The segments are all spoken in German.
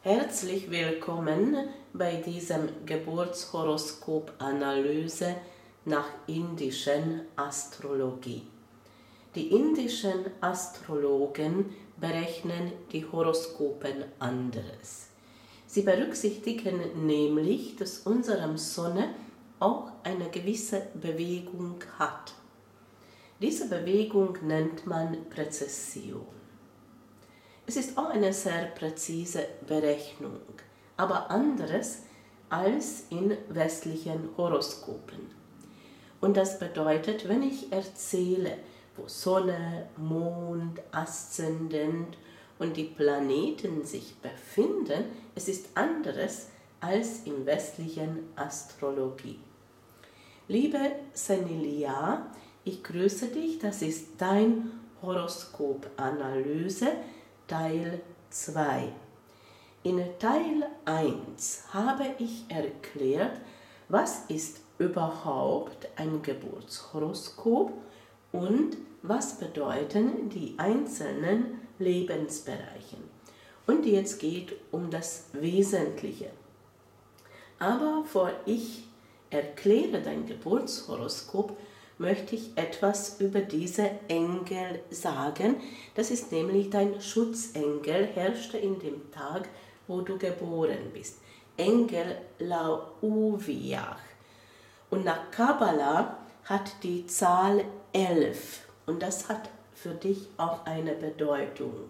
Herzlich willkommen bei diesem Geburtshoroskop-Analyse nach indischen Astrologie. Die indischen Astrologen berechnen die Horoskopen anderes. Sie berücksichtigen nämlich, dass unsere Sonne auch eine gewisse Bewegung hat. Diese Bewegung nennt man Präzession. Es ist auch eine sehr präzise Berechnung, aber anderes als in westlichen Horoskopen. Und das bedeutet, wenn ich erzähle, wo Sonne, Mond, Aszendent und die Planeten sich befinden, es ist anderes als in westlichen Astrologie. Liebe Senilia, ich grüße dich, das ist dein Horoskop-Analyse, Teil 2. In Teil 1 habe ich erklärt, was ist überhaupt ein Geburtshoroskop und was bedeuten die einzelnen Lebensbereiche. Und jetzt geht um das Wesentliche. Aber bevor ich erkläre dein Geburtshoroskop, möchte ich etwas über diese Engel sagen. Das ist nämlich dein Schutzengel, herrschte in dem Tag, wo du geboren bist. Engel Lauviach. Und nach Kabbalah hat die Zahl 11 und das hat für dich auch eine Bedeutung.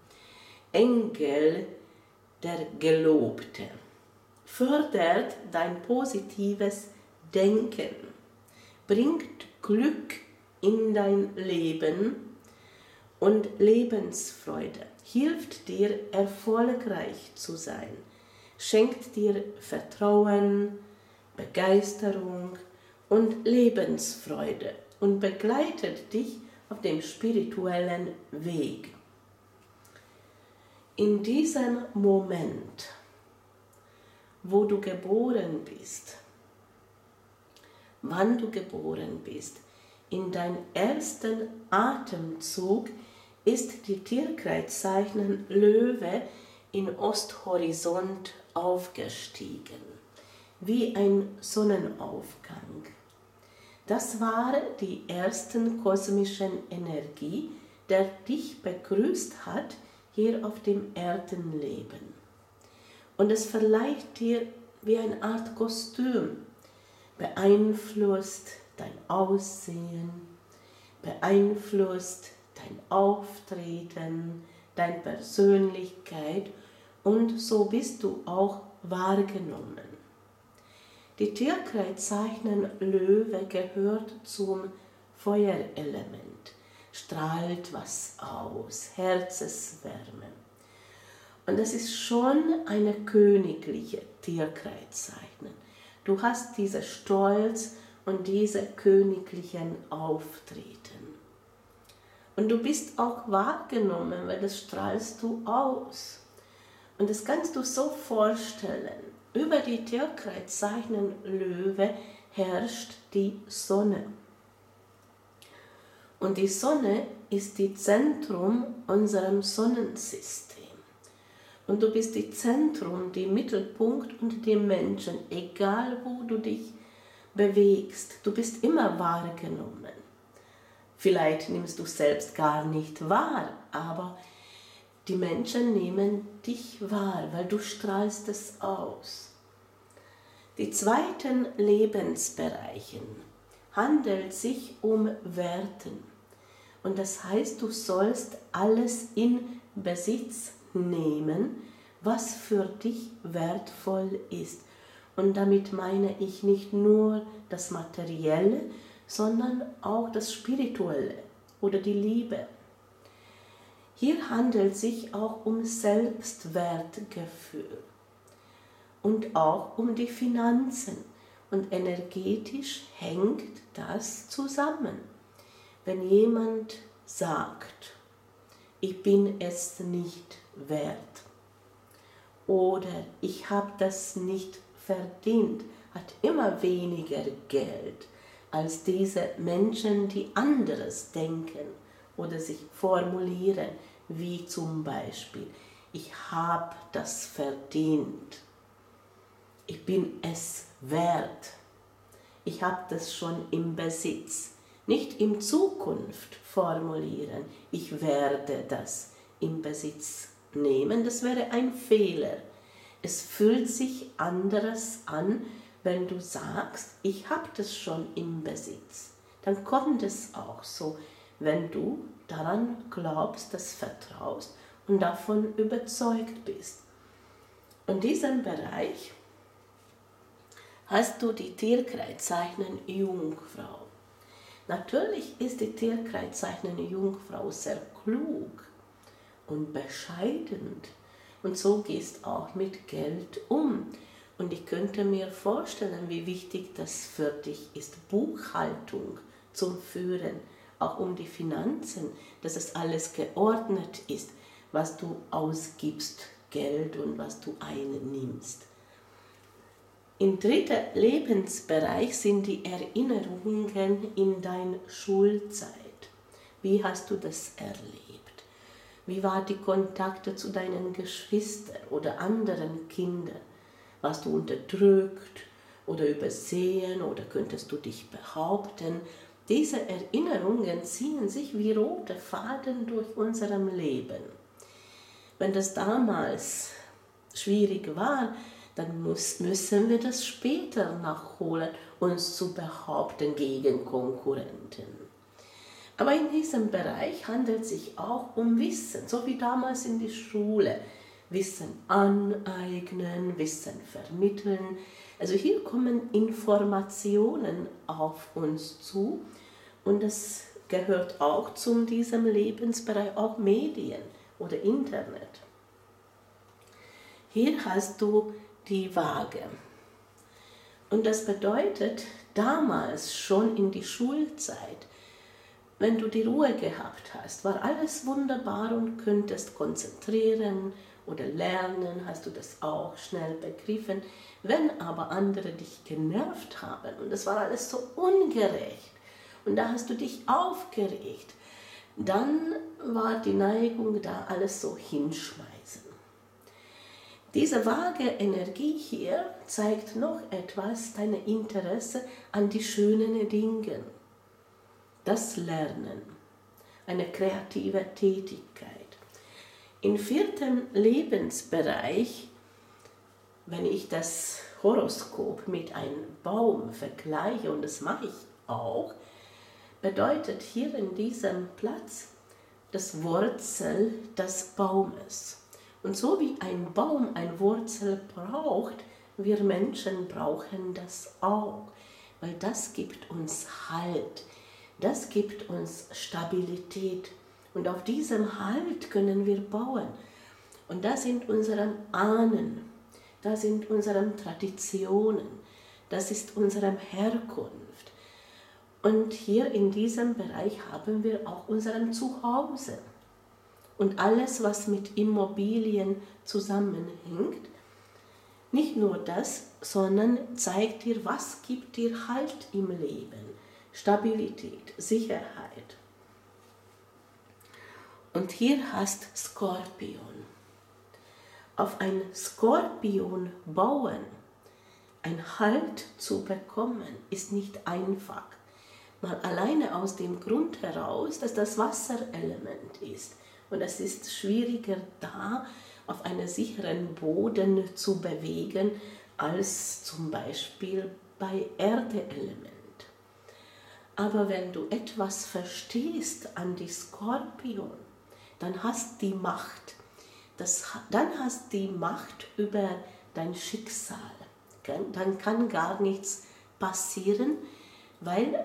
Engel, der Gelobte, fördert dein positives Denken, bringt Glück in dein Leben und Lebensfreude, hilft dir erfolgreich zu sein, schenkt dir Vertrauen, Begeisterung und Lebensfreude und begleitet dich auf dem spirituellen Weg. In diesem Moment, wo du geboren bist, wann du geboren bist, in deinem ersten Atemzug ist die Tierkreiszeichen Löwe in Osthorizont aufgestiegen, wie ein Sonnenaufgang. Das war die ersten kosmischen Energie, der dich begrüßt hat hier auf dem Erdenleben. Und es verleiht dir wie eine Art Kostüm, beeinflusst dein Aussehen, beeinflusst dein Auftreten, deine Persönlichkeit und so bist du auch wahrgenommen. Die Tierkreiszeichen Löwe gehört zum Feuerelement, strahlt was aus, Herzenswärme. Und das ist schon eine königliche Tierkreiszeichen. Du hast diesen Stolz und diese königlichen Auftreten. Und du bist auch wahrgenommen, weil das strahlst du aus. Und das kannst du so vorstellen. Über die Tierkreiszeichen Löwe herrscht die Sonne. Und die Sonne ist das Zentrum unseres Sonnensystems. Und du bist das Zentrum, der Mittelpunkt und die Menschen, egal wo du dich bewegst. Du bist immer wahrgenommen. Vielleicht nimmst du selbst gar nicht wahr, aber die Menschen nehmen dich wahr, weil du strahlst es aus. Die zweiten Lebensbereiche handelt sich um Werten. Und das heißt, du sollst alles in Besitz nehmen, was für dich wertvoll ist. Und damit meine ich nicht nur das Materielle, sondern auch das Spirituelle oder die Liebe. Hier handelt es sich auch um Selbstwertgefühl und auch um die Finanzen. Und energetisch hängt das zusammen. Wenn jemand sagt, ich bin es nicht wert oder ich habe das nicht verdient, hat immer weniger Geld als diese Menschen, die anderes denken oder sich formulieren, wie zum Beispiel, Ich habe das verdient. Ich bin es wert. Ich habe das schon im Besitz. Nicht in Zukunft formulieren, ich werde das im Besitz nehmen, das wäre ein Fehler. Es fühlt sich anderes an, wenn du sagst, ich habe das schon im Besitz. Dann kommt es auch so, wenn du daran glaubst, das vertraust und davon überzeugt bist. Und in diesem Bereich hast du die Tierkreiszeichen Jungfrau. Natürlich ist die Tierkreiszeichen Jungfrau sehr klug und bescheiden und so gehst auch mit Geld um. Und ich könnte mir vorstellen, wie wichtig das für dich ist, Buchhaltung zum Führen, auch um die Finanzen, dass es alles geordnet ist, was du ausgibst, Geld und was du einnimmst. Im dritten Lebensbereich sind die Erinnerungen in deiner Schulzeit. Wie hast du das erlebt? Wie waren die Kontakte zu deinen Geschwistern oder anderen Kindern? Warst du unterdrückt oder übersehen oder könntest du dich behaupten? Diese Erinnerungen ziehen sich wie rote Faden durch unserem Leben. Wenn das damals schwierig war, dann müssen wir das später nachholen, uns zu behaupten gegen Konkurrenten. Aber in diesem Bereich handelt es sich auch um Wissen, so wie damals in der Schule. Wissen aneignen, Wissen vermitteln. Also hier kommen Informationen auf uns zu und es gehört auch zu diesem Lebensbereich auch Medien oder Internet. Hier hast du die Waage. Und das bedeutet, damals schon in die Schulzeit, wenn du die Ruhe gehabt hast, war alles wunderbar und könntest konzentrieren oder lernen, hast du das auch schnell begriffen. Wenn aber andere dich genervt haben und es war alles so ungerecht und da hast du dich aufgeregt, dann war die Neigung da, alles so hinschmeißen. Diese vage Energie hier zeigt noch etwas, dein Interesse an die schönen Dinge, das Lernen, eine kreative Tätigkeit. Im vierten Lebensbereich, wenn ich das Horoskop mit einem Baum vergleiche, und das mache ich auch, bedeutet hier in diesem Platz das Wurzel des Baumes. Und so wie ein Baum eine Wurzel braucht, wir Menschen brauchen das auch, weil das gibt uns Halt, das gibt uns Stabilität und auf diesem Halt können wir bauen. Und das sind unsere Ahnen, das sind unsere Traditionen, das ist unsere Herkunft. Und hier in diesem Bereich haben wir auch unser Zuhause. Und alles, was mit Immobilien zusammenhängt, nicht nur das, sondern zeigt dir, was gibt dir Halt im Leben, Stabilität, Sicherheit. Und hier hast Skorpion. Auf ein Skorpion bauen, ein Halt zu bekommen, ist nicht einfach. Mal alleine aus dem Grund heraus, dass das Wasserelement ist. Und es ist schwieriger da, auf einen sicheren Boden zu bewegen, als zum Beispiel bei Erdeelement. Aber wenn du etwas verstehst an die Skorpion, dann hast die Macht. Dann hast die Macht über dein Schicksal. Dann kann gar nichts passieren, weil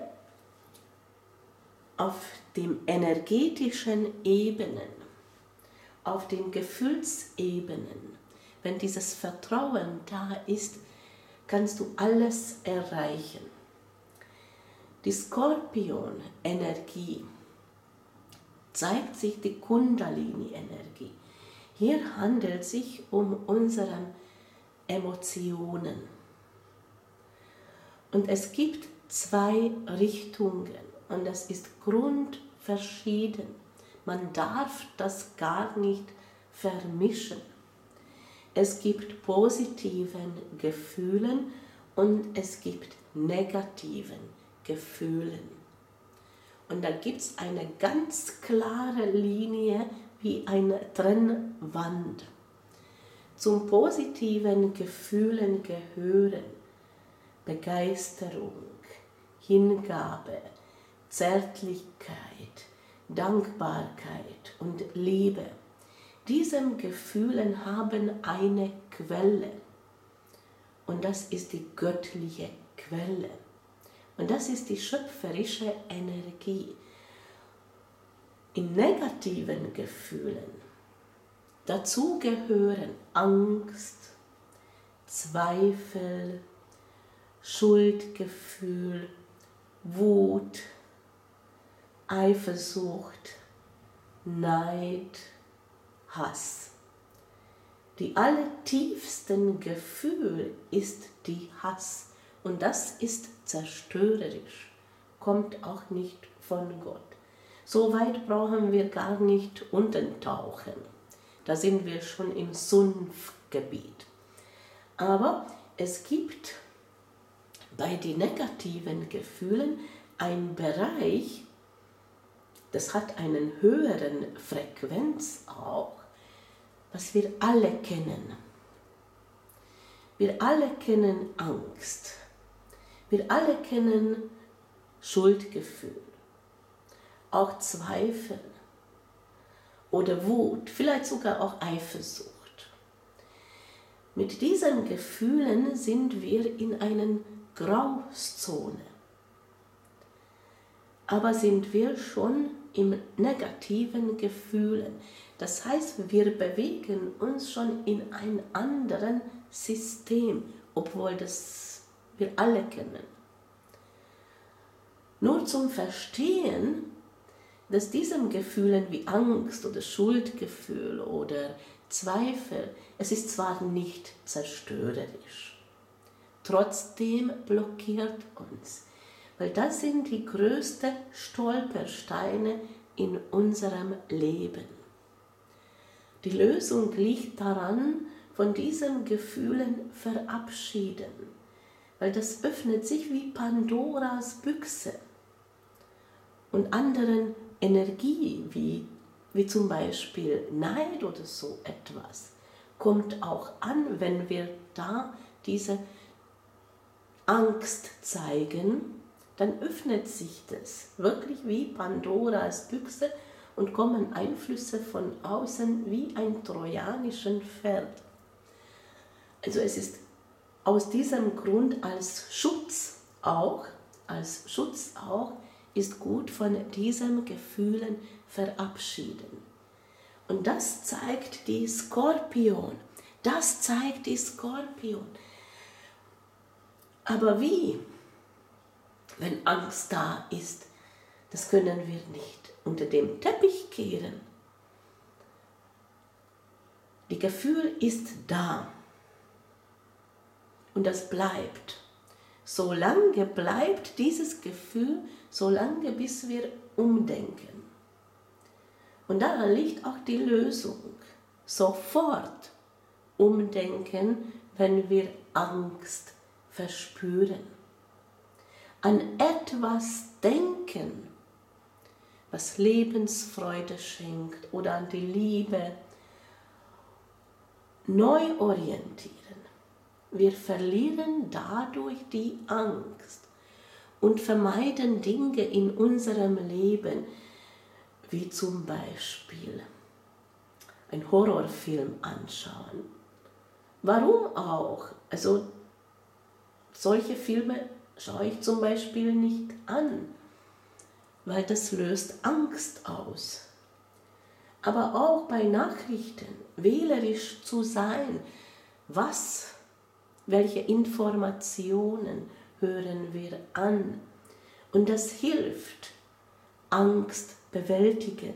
auf den energetischen Ebenen, auf den Gefühlsebenen, wenn dieses Vertrauen da ist, kannst du alles erreichen. Die Skorpion-Energie zeigt sich die Kundalini-Energie. Hier handelt es sich um unsere Emotionen. Und es gibt zwei Richtungen und das ist grundverschieden. Man darf das gar nicht vermischen. Es gibt positiven Gefühlen und es gibt negativen Gefühlen. Und da gibt es eine ganz klare Linie wie eine Trennwand. Zum positiven Gefühlen gehören Begeisterung, Hingabe, Zärtlichkeit, Dankbarkeit und Liebe. Diese Gefühle haben eine Quelle und das ist die göttliche Quelle und das ist die schöpferische Energie. In negativen Gefühlen dazu gehören Angst, Zweifel, Schuldgefühl, Wut, Eifersucht, Neid, Hass. Die allertiefsten Gefühl ist die Hass und das ist zerstörerisch, kommt auch nicht von Gott. So weit brauchen wir gar nicht untertauchen. Da sind wir schon im Sumpfgebiet. Aber es gibt bei den negativen Gefühlen einen Bereich, das hat einen höheren Frequenz auch, was wir alle kennen. Wir alle kennen Angst. Wir alle kennen Schuldgefühl, auch Zweifel oder Wut, vielleicht sogar auch Eifersucht. Mit diesen Gefühlen sind wir in einer Grauzone. Aber sind wir schon im negativen Gefühlen. Das heißt, wir bewegen uns schon in einem anderen System, obwohl das wir alle kennen. Nur zum Verstehen, dass diesen Gefühlen wie Angst oder Schuldgefühl oder Zweifel, es ist zwar nicht zerstörerisch, trotzdem blockiert uns, weil das sind die größten Stolpersteine in unserem Leben. Die Lösung liegt daran, von diesen Gefühlen verabschieden, weil das öffnet sich wie Pandoras Büchse und anderen Energie, wie zum Beispiel Neid oder so etwas, kommt auch an, wenn wir da diese Angst zeigen, dann öffnet sich das wirklich wie Pandoras Büchse und kommen Einflüsse von außen wie ein trojanisches Pferd. Also es ist aus diesem Grund als Schutz auch, ist gut von diesen Gefühlen verabschieden. Und das zeigt die Skorpion. Aber wie? Wenn Angst da ist, das können wir nicht unter dem Teppich kehren. Das Gefühl ist da und das bleibt. Solange bleibt dieses Gefühl, solange bis wir umdenken. Und daran liegt auch die Lösung. Sofort umdenken, wenn wir Angst verspüren. An etwas denken, was Lebensfreude schenkt oder an die Liebe. Neu orientieren. Wir verlieren dadurch die Angst und vermeiden Dinge in unserem Leben, wie zum Beispiel einen Horrorfilm anschauen. Warum auch? Also solche Filme schaue ich zum Beispiel nicht an, weil das löst Angst aus. Aber auch bei Nachrichten wählerisch zu sein, welche Informationen hören wir an? Und das hilft, Angst bewältigen.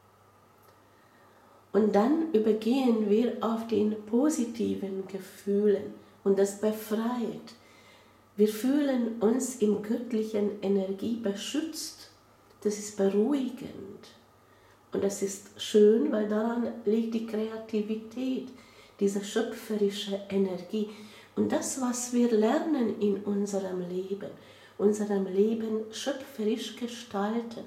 Und dann übergehen wir auf den positiven Gefühlen und das befreit. Wir fühlen uns in göttlichen Energie beschützt. Das ist beruhigend. Und das ist schön, weil daran liegt die Kreativität, diese schöpferische Energie. Und das, was wir lernen in unserem Leben schöpferisch gestalten.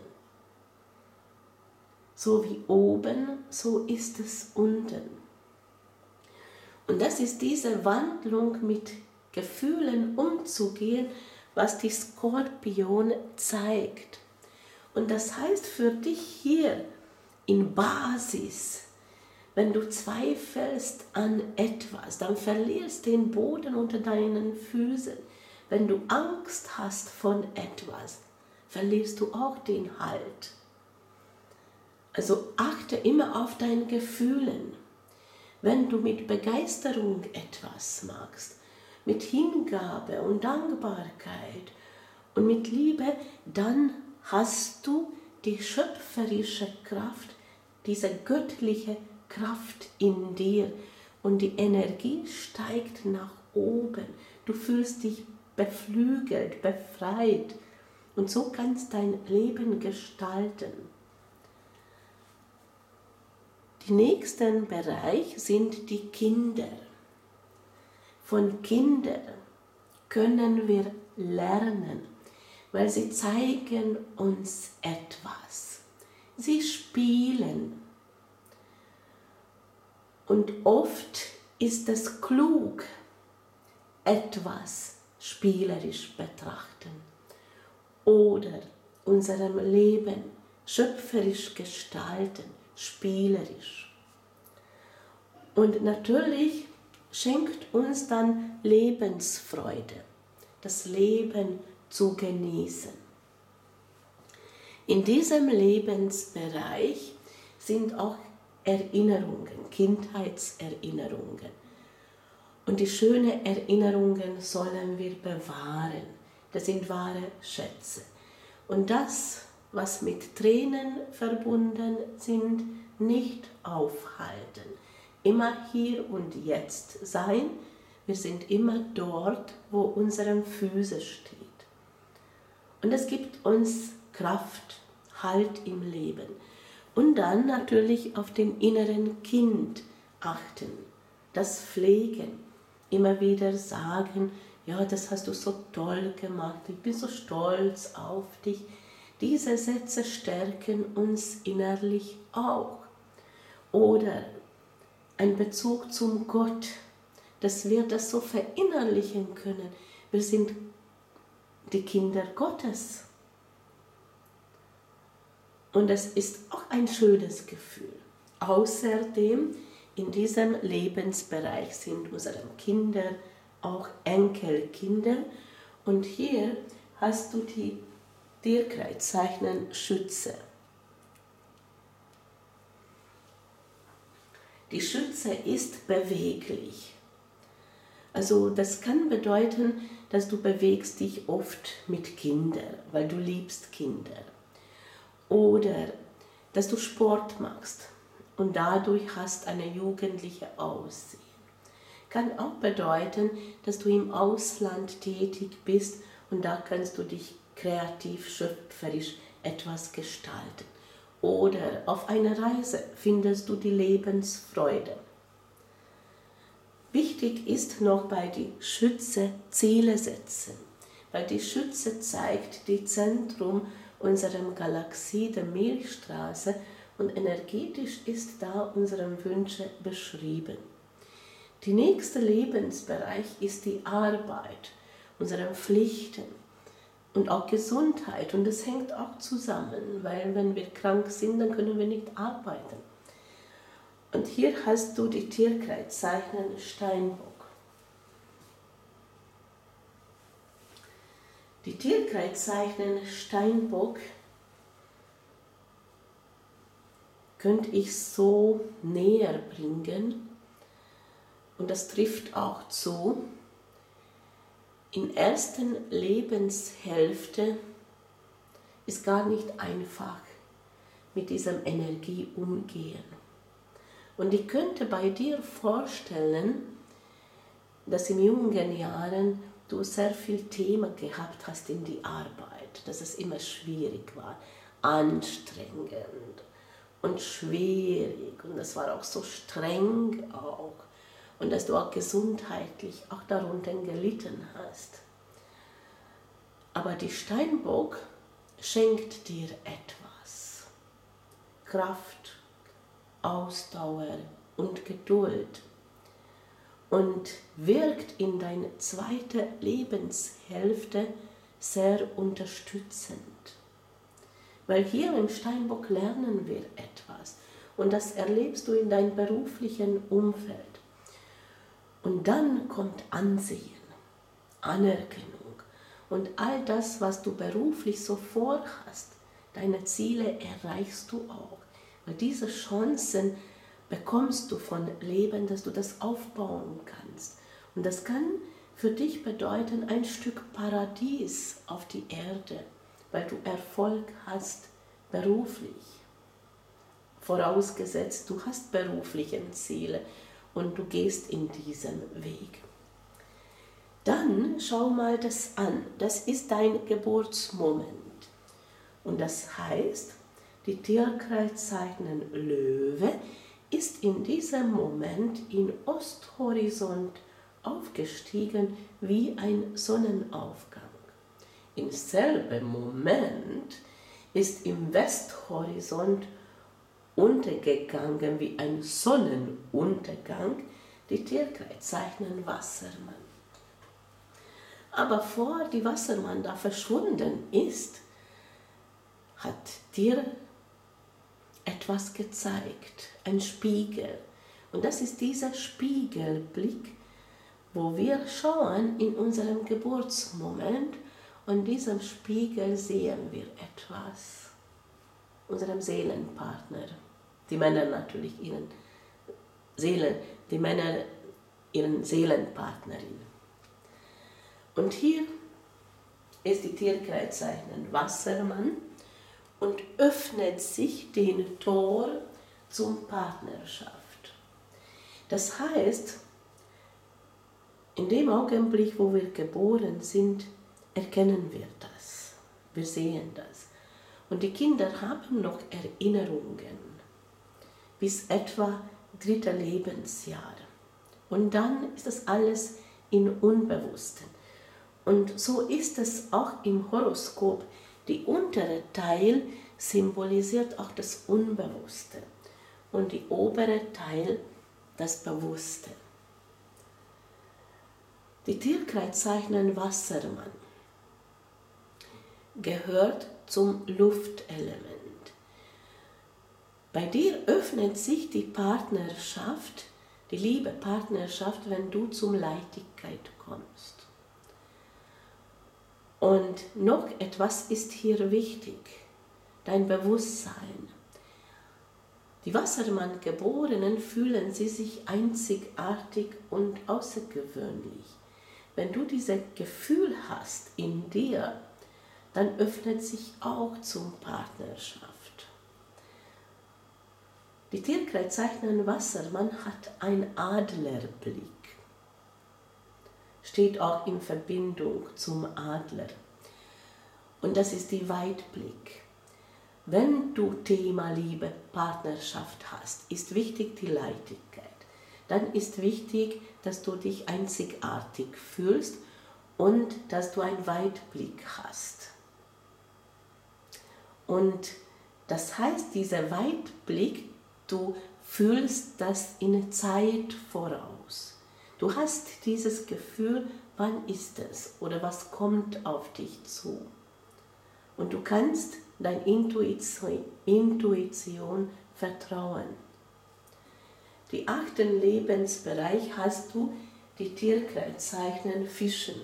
So wie oben, so ist es unten. Und das ist diese Wandlung mit Gefühlen umzugehen, was die Skorpion zeigt. Und das heißt für dich hier in Basis, wenn du zweifelst an etwas, dann verlierst den Boden unter deinen Füßen. Wenn du Angst hast von etwas, verlierst du auch den Halt. Also achte immer auf deine Gefühlen. Wenn du mit Begeisterung etwas magst, mit Hingabe und Dankbarkeit und mit Liebe, dann hast du die schöpferische Kraft, diese göttliche Kraft in dir und die Energie steigt nach oben. Du fühlst dich beflügelt, befreit und so kannst dein Leben gestalten. Der nächste Bereich sind die Kinder. Von Kindern können wir lernen, weil sie zeigen uns etwas. Sie spielen. Und oft ist es klug, etwas spielerisch betrachten oder unserem Leben schöpferisch gestalten, spielerisch. Und natürlich schenkt uns dann Lebensfreude, das Leben zu genießen. In diesem Lebensbereich sind auch Erinnerungen, Kindheitserinnerungen. Und die schönen Erinnerungen sollen wir bewahren. Das sind wahre Schätze. Und das, was mit Tränen verbunden sind, nicht aufhalten. Immer hier und jetzt sein. Wir sind immer dort, wo unsere Füße steht. Und es gibt uns Kraft, Halt im Leben. Und dann natürlich auf den inneren Kind achten, das pflegen, immer wieder sagen, ja, das hast du so toll gemacht, ich bin so stolz auf dich. Diese Sätze stärken uns innerlich auch. Oder ein Bezug zum Gott, dass wir das so verinnerlichen können. Wir sind die Kinder Gottes. Und es ist auch ein schönes Gefühl. Außerdem in diesem Lebensbereich sind unsere Kinder auch Enkelkinder. Und hier hast du die Tierkreiszeichen Schütze. Die Schütze ist beweglich. Also das kann bedeuten, dass du bewegst dich oft mit Kindern, weil du liebst Kinder. Oder dass du Sport machst und dadurch hast eine jugendliche Aussehen. Kann auch bedeuten, dass du im Ausland tätig bist und da kannst du dich kreativ, schöpferisch etwas gestalten. Oder auf einer Reise findest du die Lebensfreude. Wichtig ist noch bei die Schütze Ziele setzen, weil die Schütze zeigt das Zentrum unserer Galaxie, der Milchstraße, und energetisch ist da unsere Wünsche beschrieben. Der nächste Lebensbereich ist die Arbeit, unsere Pflichten und auch Gesundheit. Und das hängt auch zusammen, weil wenn wir krank sind, dann können wir nicht arbeiten. Und hier hast du die Tierkreiszeichen Steinbock. Die Tierkreiszeichen Steinbock könnte ich so näher bringen. Und das trifft auch zu. In der ersten Lebenshälfte ist gar nicht einfach mit dieser Energie umgehen. Und ich könnte bei dir vorstellen, dass in jungen Jahren du sehr viel Thema gehabt hast in die Arbeit, dass es immer schwierig war, anstrengend. und schwierig und das war auch so streng auch und dass du auch gesundheitlich auch darunter gelitten hast. Aber die Steinbock schenkt dir etwas. Kraft, Ausdauer und Geduld und wirkt in deine zweite Lebenshälfte sehr unterstützend. Weil hier im Steinbock lernen wir etwas und das erlebst du in deinem beruflichen Umfeld. Und dann kommt Ansehen, Anerkennung und all das, was du beruflich so vorhast, deine Ziele erreichst du auch. Weil diese Chancen bekommst du von Leben, dass du das aufbauen kannst. Und das kann für dich bedeuten, ein Stück Paradies auf die Erde, weil du Erfolg hast beruflich. Vorausgesetzt, du hast berufliche Ziele und du gehst in diesem Weg. Dann schau mal das an. Das ist dein Geburtsmoment. Und das heißt, die Tierkreiszeichen Löwe ist in diesem Moment in Osthorizont aufgestiegen wie ein Sonnenaufgang. Im selben Moment ist im Westhorizont untergegangen wie ein Sonnenuntergang die Tierkreiszeichen Wassermann. Aber bevor die Wassermann da verschwunden ist, hat dir etwas gezeigt, ein Spiegel. Und das ist dieser Spiegelblick, wo wir schauen in unserem Geburtsmoment und in diesem Spiegel sehen wir etwas, unserem Seelenpartner. Die Männer natürlich ihren Seelenpartnerin. Und hier ist die Tierkreiszeichen Wassermann und öffnet sich den Tor zum Partnerschaft. Das heißt, in dem Augenblick, wo wir geboren sind, erkennen wir das. Wir sehen das. Und die Kinder haben noch Erinnerungen bis etwa 3. Lebensjahr. Und dann ist das alles im Unbewussten. Und so ist es auch im Horoskop. Der untere Teil symbolisiert auch das Unbewusste und der obere Teil das Bewusste. Die Tierkreiszeichen Wassermann gehört zum Luftelement. Bei dir öffnet sich die Partnerschaft, die Liebe-Partnerschaft, wenn du zum Leichtigkeit kommst. Und noch etwas ist hier wichtig, dein Bewusstsein. Die Wassermann-Geborenen fühlen sie sich einzigartig und außergewöhnlich. Wenn du dieses Gefühl hast in dir, dann öffnet sich auch zum Partnerschaft. Die Tierkreiszeichen Wassermann hat einen Adlerblick. Steht auch in Verbindung zum Adler. Und das ist die Weitblick. Wenn du Thema Liebe, Partnerschaft hast, ist wichtig die Leichtigkeit. Dann ist wichtig, dass du dich einzigartig fühlst und dass du einen Weitblick hast. Und das heißt, dieser Weitblick, du fühlst das in Zeit voraus. Du hast dieses Gefühl, wann ist es oder was kommt auf dich zu. Und du kannst deiner Intuition vertrauen. Die 8. Lebensbereich hast du die Tierkreiszeichen Fischen.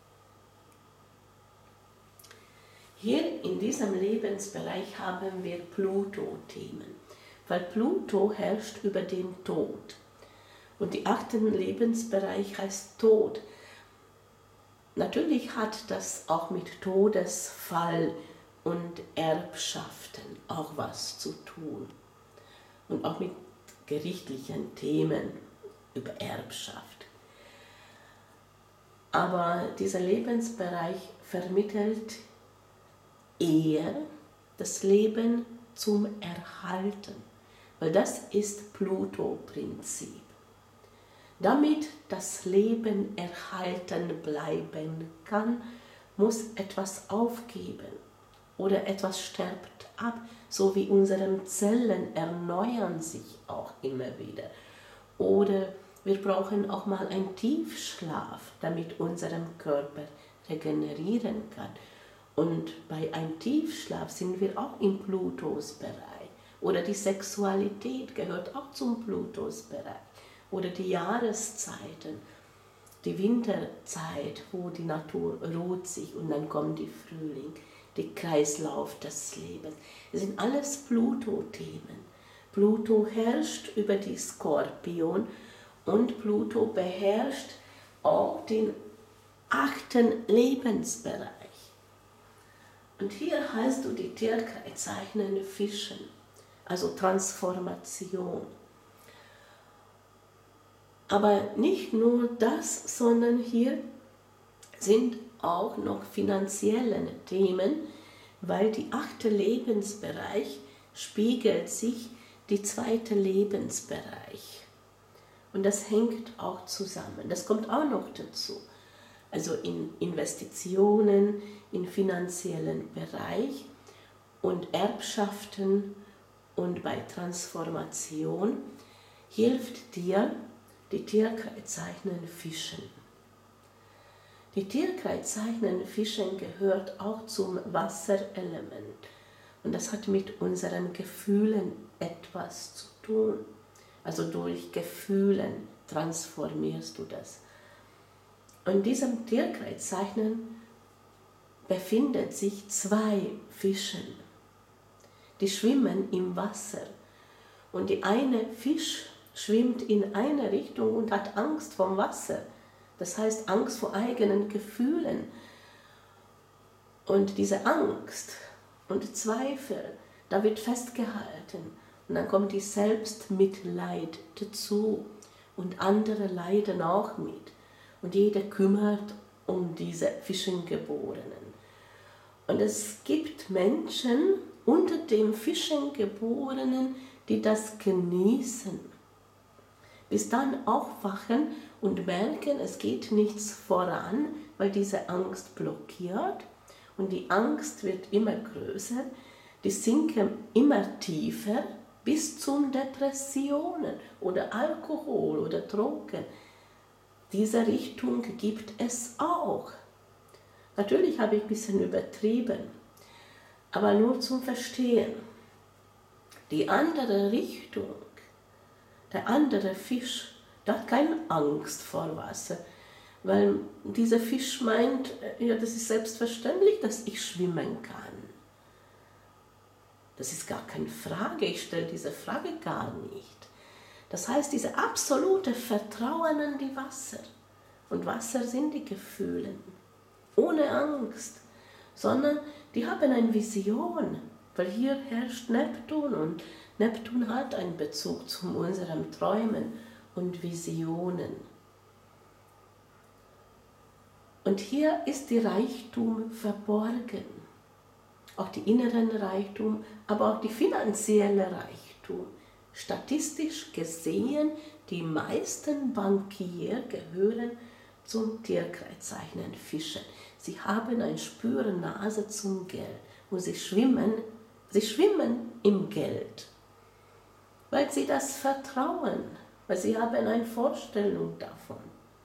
Hier in diesem Lebensbereich haben wir Pluto-Themen, weil Pluto herrscht über den Tod. Und die 8. Lebensbereich heißt Tod. Natürlich hat das auch mit Todesfall und Erbschaften auch was zu tun. Und auch mit gerichtlichen Themen über Erbschaft. Aber dieser Lebensbereich vermittelt eher das Leben zum Erhalten, weil das ist Pluto-Prinzip. Damit das Leben erhalten bleiben kann, muss etwas aufgeben oder etwas stirbt ab, so wie unsere Zellen erneuern sich auch immer wieder. Oder wir brauchen auch mal einen Tiefschlaf, damit unser Körper regenerieren kann. Und bei einem Tiefschlaf sind wir auch im Plutos-Bereich. Oder die Sexualität gehört auch zum Plutos-Bereich. Oder die Jahreszeiten, die Winterzeit, wo die Natur ruht sich und dann kommt die Frühling, der Kreislauf des Lebens. Das sind alles Pluto-Themen. Pluto herrscht über die Skorpion und Pluto beherrscht auch den 8. Lebensbereich. Und hier hast du die Tierkreiszeichen Fischen, also Transformation. Aber nicht nur das, sondern hier sind auch noch finanzielle Themen, weil die 8. Lebensbereich spiegelt sich die 2. Lebensbereich. Und das hängt auch zusammen. Das kommt auch noch dazu. Also in Investitionen, im finanziellen Bereich und Erbschaften und bei Transformation hilft dir die Tierkreiszeichen Fischen. Die Tierkreiszeichen Fischen gehört auch zum Wasserelement. Und das hat mit unseren Gefühlen etwas zu tun. Also durch Gefühlen transformierst du das. Und in diesem Tierkreiszeichen befindet sich 2 Fischen. Die schwimmen im Wasser. Und die eine Fisch schwimmt in eine Richtung und hat Angst vom Wasser. Das heißt Angst vor eigenen Gefühlen. Und diese Angst und Zweifel, da wird festgehalten. Und dann kommt die Selbstmitleid dazu. Und andere leiden auch mit. Und jeder kümmert um diese Fischengeborenen. Und es gibt Menschen unter den Fischengeborenen, die das genießen. Bis dann aufwachen und merken, es geht nichts voran, weil diese Angst blockiert. Und die Angst wird immer größer, die sinken immer tiefer bis zu Depressionen oder Alkohol oder Drogen. Diese Richtung gibt es auch. Natürlich habe ich ein bisschen übertrieben, aber nur zum Verstehen. Die andere Richtung, der andere Fisch, der hat keine Angst vor Wasser, weil dieser Fisch meint, ja, das ist selbstverständlich, dass ich schwimmen kann. Das ist gar keine Frage, ich stelle diese Frage gar nicht. Das heißt, dieses absolute Vertrauen an die Wasser. Und Wasser sind die Gefühle. Ohne Angst. Sondern die haben eine Vision. Weil hier herrscht Neptun. Und Neptun hat einen Bezug zu unseren Träumen und Visionen. Und hier ist die Reichtum verborgen. Auch die inneren Reichtum, aber auch die finanzielle Reichtum. Statistisch gesehen, die meisten Bankier gehören zum Tierkreiszeichen Fischen. Sie haben eine Spürnase zum Geld und sie schwimmen im Geld, weil sie das vertrauen, weil sie haben eine Vorstellung davon.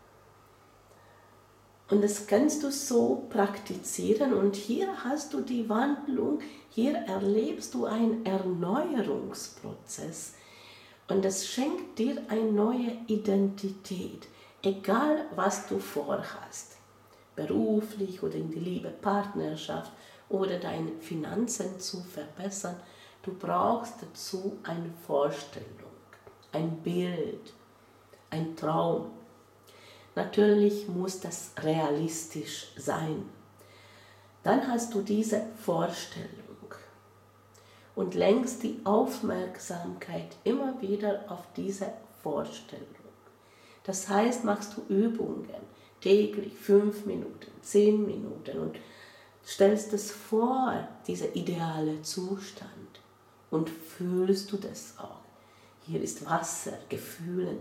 Und das kannst du so praktizieren und hier hast du die Wandlung, hier erlebst du einen Erneuerungsprozess und das schenkt dir eine neue Identität, egal was du vorhast, beruflich oder in die Liebe, Partnerschaft oder deine Finanzen zu verbessern. Du brauchst dazu eine Vorstellung, ein Bild, ein Traum. Natürlich muss das realistisch sein. Dann hast du diese Vorstellung und lenkst die Aufmerksamkeit immer wieder auf diese Vorstellung. Das heißt, machst du Übungen täglich 5 Minuten, 10 Minuten und stellst es vor, dieser ideale Zustand und fühlst du das auch. Hier ist Wasser, Gefühlen.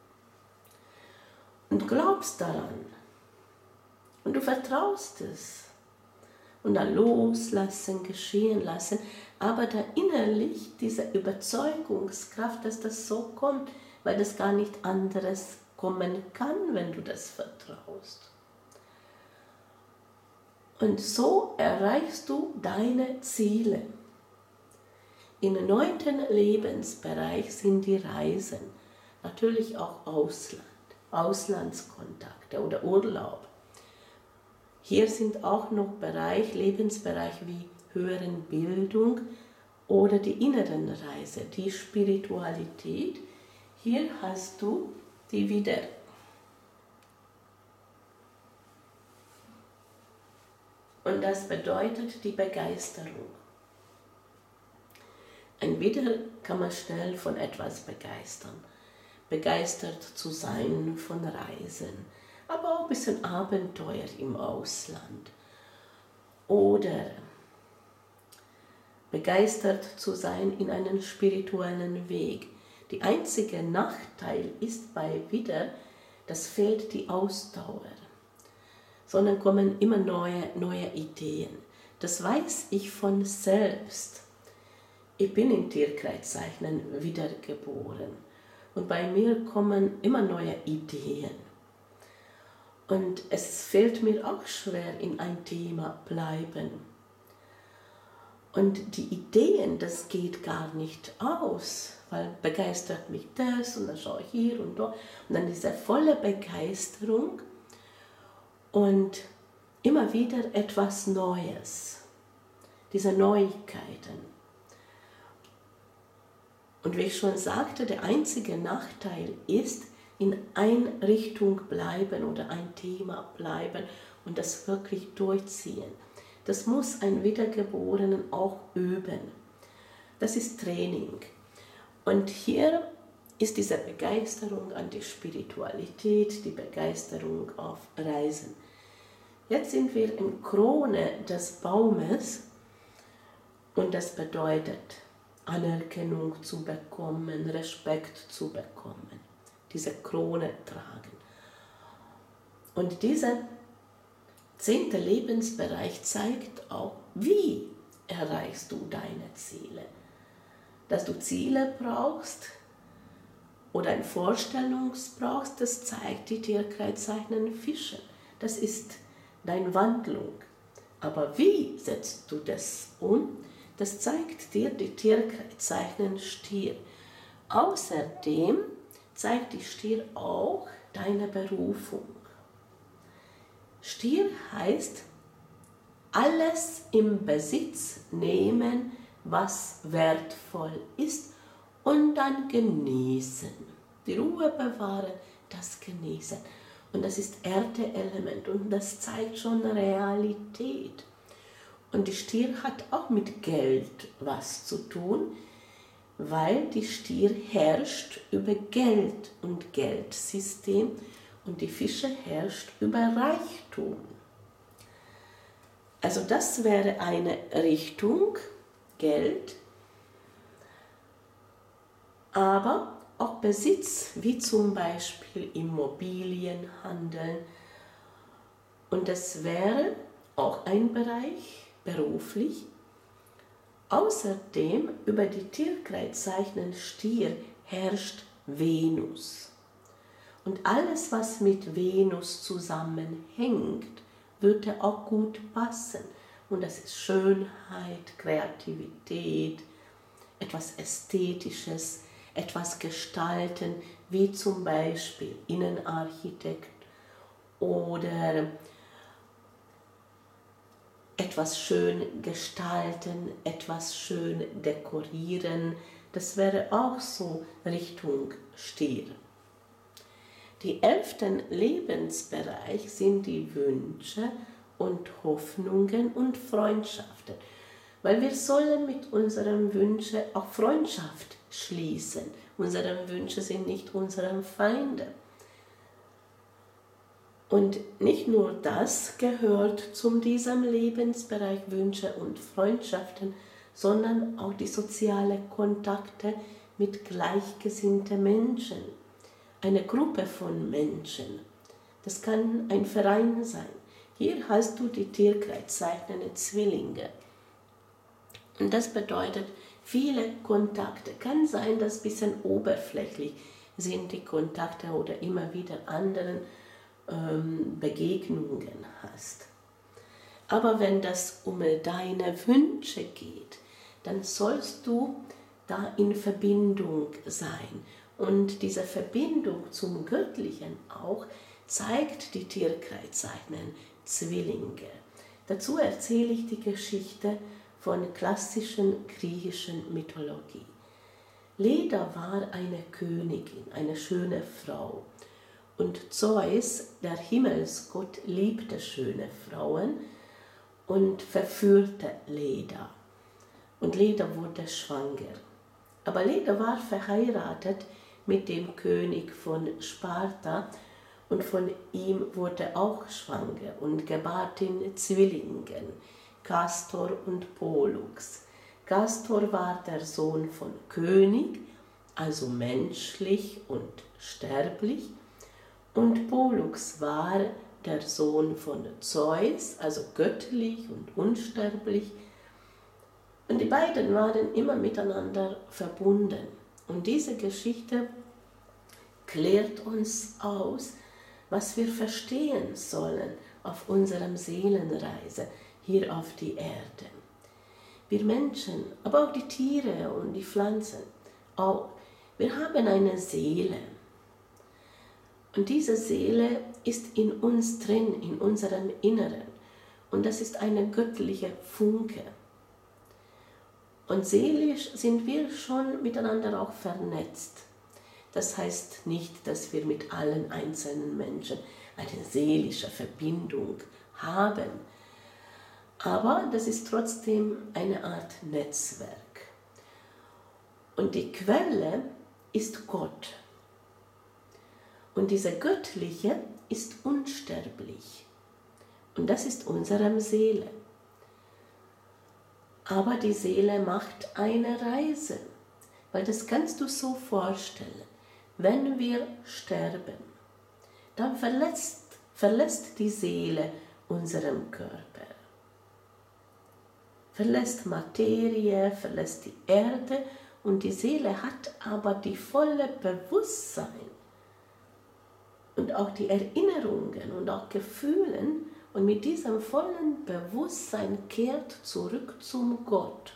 Und glaubst daran. Und du vertraust es. Und dann loslassen, geschehen lassen. Aber da innerlich diese Überzeugungskraft, dass das so kommt, weil das gar nicht anderes kommen kann, wenn du das vertraust. Und so erreichst du deine Ziele. Im 9. Lebensbereich sind die Reisen, natürlich auch Ausland, Auslandskontakte oder Urlaub. Hier sind auch noch Lebensbereiche wie höheren Bildung oder die inneren Reise, die Spiritualität. Hier hast du die Widder. Und das bedeutet die Begeisterung. Ein Widder kann man schnell von etwas begeistern. Begeistert zu sein von Reisen, aber auch ein bisschen Abenteuer im Ausland. Oder begeistert zu sein in einem spirituellen Weg. Der einzige Nachteil ist bei Widder, das fehlt die Ausdauer, sondern kommen immer neue Ideen. Das weiß ich von selbst. Ich bin im Tierkreiszeichen wiedergeboren und bei mir kommen immer neue Ideen. Und es fällt mir auch schwer, in ein Thema bleiben. Und die Ideen, das geht gar nicht aus, weil begeistert mich das und dann schaue ich hier und da. Und dann diese volle Begeisterung und immer wieder etwas Neues, diese Neuigkeiten. Und wie ich schon sagte, der einzige Nachteil ist, in eine Richtung bleiben oder ein Thema bleiben und das wirklich durchziehen. Das muss ein Wiedergeborenen auch üben. Das ist Training. Und hier ist diese Begeisterung an die Spiritualität, die Begeisterung auf Reisen. Jetzt sind wir in Krone des Baumes und das bedeutet Anerkennung zu bekommen, Respekt zu bekommen, diese Krone tragen. Und dieser 10. Lebensbereich zeigt auch, wie erreichst du deine Ziele. Dass du Ziele brauchst oder eine Vorstellung brauchst, das zeigt die Tierkreiszeichen Fische. Das ist deine Wandlung. Aber wie setzt du das um? Das zeigt dir die Tierkreiszeichen Stier. Außerdem zeigt die Stier auch deine Berufung. Stier heißt, alles im Besitz nehmen, was wertvoll ist und dann genießen. Die Ruhe bewahren, das Genießen. Und das ist Erde-Element und das zeigt schon Realität. Und die Stier hat auch mit Geld was zu tun, weil die Stier herrscht über Geld und Geldsystem und die Fische herrscht über Reichtum. Also das wäre eine Richtung, Geld, aber auch Besitz, wie zum Beispiel Immobilienhandel. Und das wäre auch ein Bereich, beruflich. Außerdem über die Tierkreiszeichen Stier herrscht Venus. Und alles, was mit Venus zusammenhängt, würde auch gut passen. Und das ist Schönheit, Kreativität, etwas Ästhetisches, etwas Gestalten, wie zum Beispiel Innenarchitekt oder etwas schön gestalten, etwas schön dekorieren. Das wäre auch so Richtung Stier. Die 11. Lebensbereich sind die Wünsche und Hoffnungen und Freundschaften. Weil wir sollen mit unseren Wünschen auch Freundschaft schließen. Unsere Wünsche sind nicht unsere Feinde. Und nicht nur das gehört zu diesem Lebensbereich Wünsche und Freundschaften, sondern auch die sozialen Kontakte, mit gleichgesinnten Menschen, eine Gruppe von Menschen. Das kann ein Verein sein. Hier hast du die tierkreiszeichnenden Zwillinge. Und das bedeutet viele Kontakte. Kann sein, dass ein bisschen oberflächlich sind die Kontakte oder immer wieder anderen Begegnungen hast. Aber wenn das um deine Wünsche geht, dann sollst du da in Verbindung sein. Und diese Verbindung zum Göttlichen auch zeigt die tierkreiszeichnenden Zwillinge. Dazu erzähle ich die Geschichte von klassischen griechischen Mythologie. Leda war eine Königin, eine schöne Frau. Und Zeus, der Himmelsgott, liebte schöne Frauen und verführte Leda. Und Leda wurde schwanger. Aber Leda war verheiratet mit dem König von Sparta und von ihm wurde auch schwanger und gebar den Zwillingen, Kastor und Pollux. Kastor war der Sohn von König, also menschlich und sterblich, und Pollux war der Sohn von Zeus, also göttlich und unsterblich. Und die beiden waren immer miteinander verbunden. Und diese Geschichte klärt uns aus, was wir verstehen sollen auf unserer Seelenreise hier auf die Erde. Wir Menschen, aber auch die Tiere und die Pflanzen, auch, wir haben eine Seele. Und diese Seele ist in uns drin, in unserem Inneren. Und das ist eine göttliche Funke. Und seelisch sind wir schon miteinander auch vernetzt. Das heißt nicht, dass wir mit allen einzelnen Menschen eine seelische Verbindung haben. Aber das ist trotzdem eine Art Netzwerk. Und die Quelle ist Gott. Und diese Göttliche ist unsterblich. Und das ist unsere Seele. Aber die Seele macht eine Reise, weil das kannst du so vorstellen. Wenn wir sterben, dann verlässt die Seele unseren Körper. Verlässt Materie, verlässt die Erde und die Seele hat aber die volle Bewusstsein und auch die Erinnerungen und auch Gefühlen. Und mit diesem vollen Bewusstsein kehrt zurück zum Gott.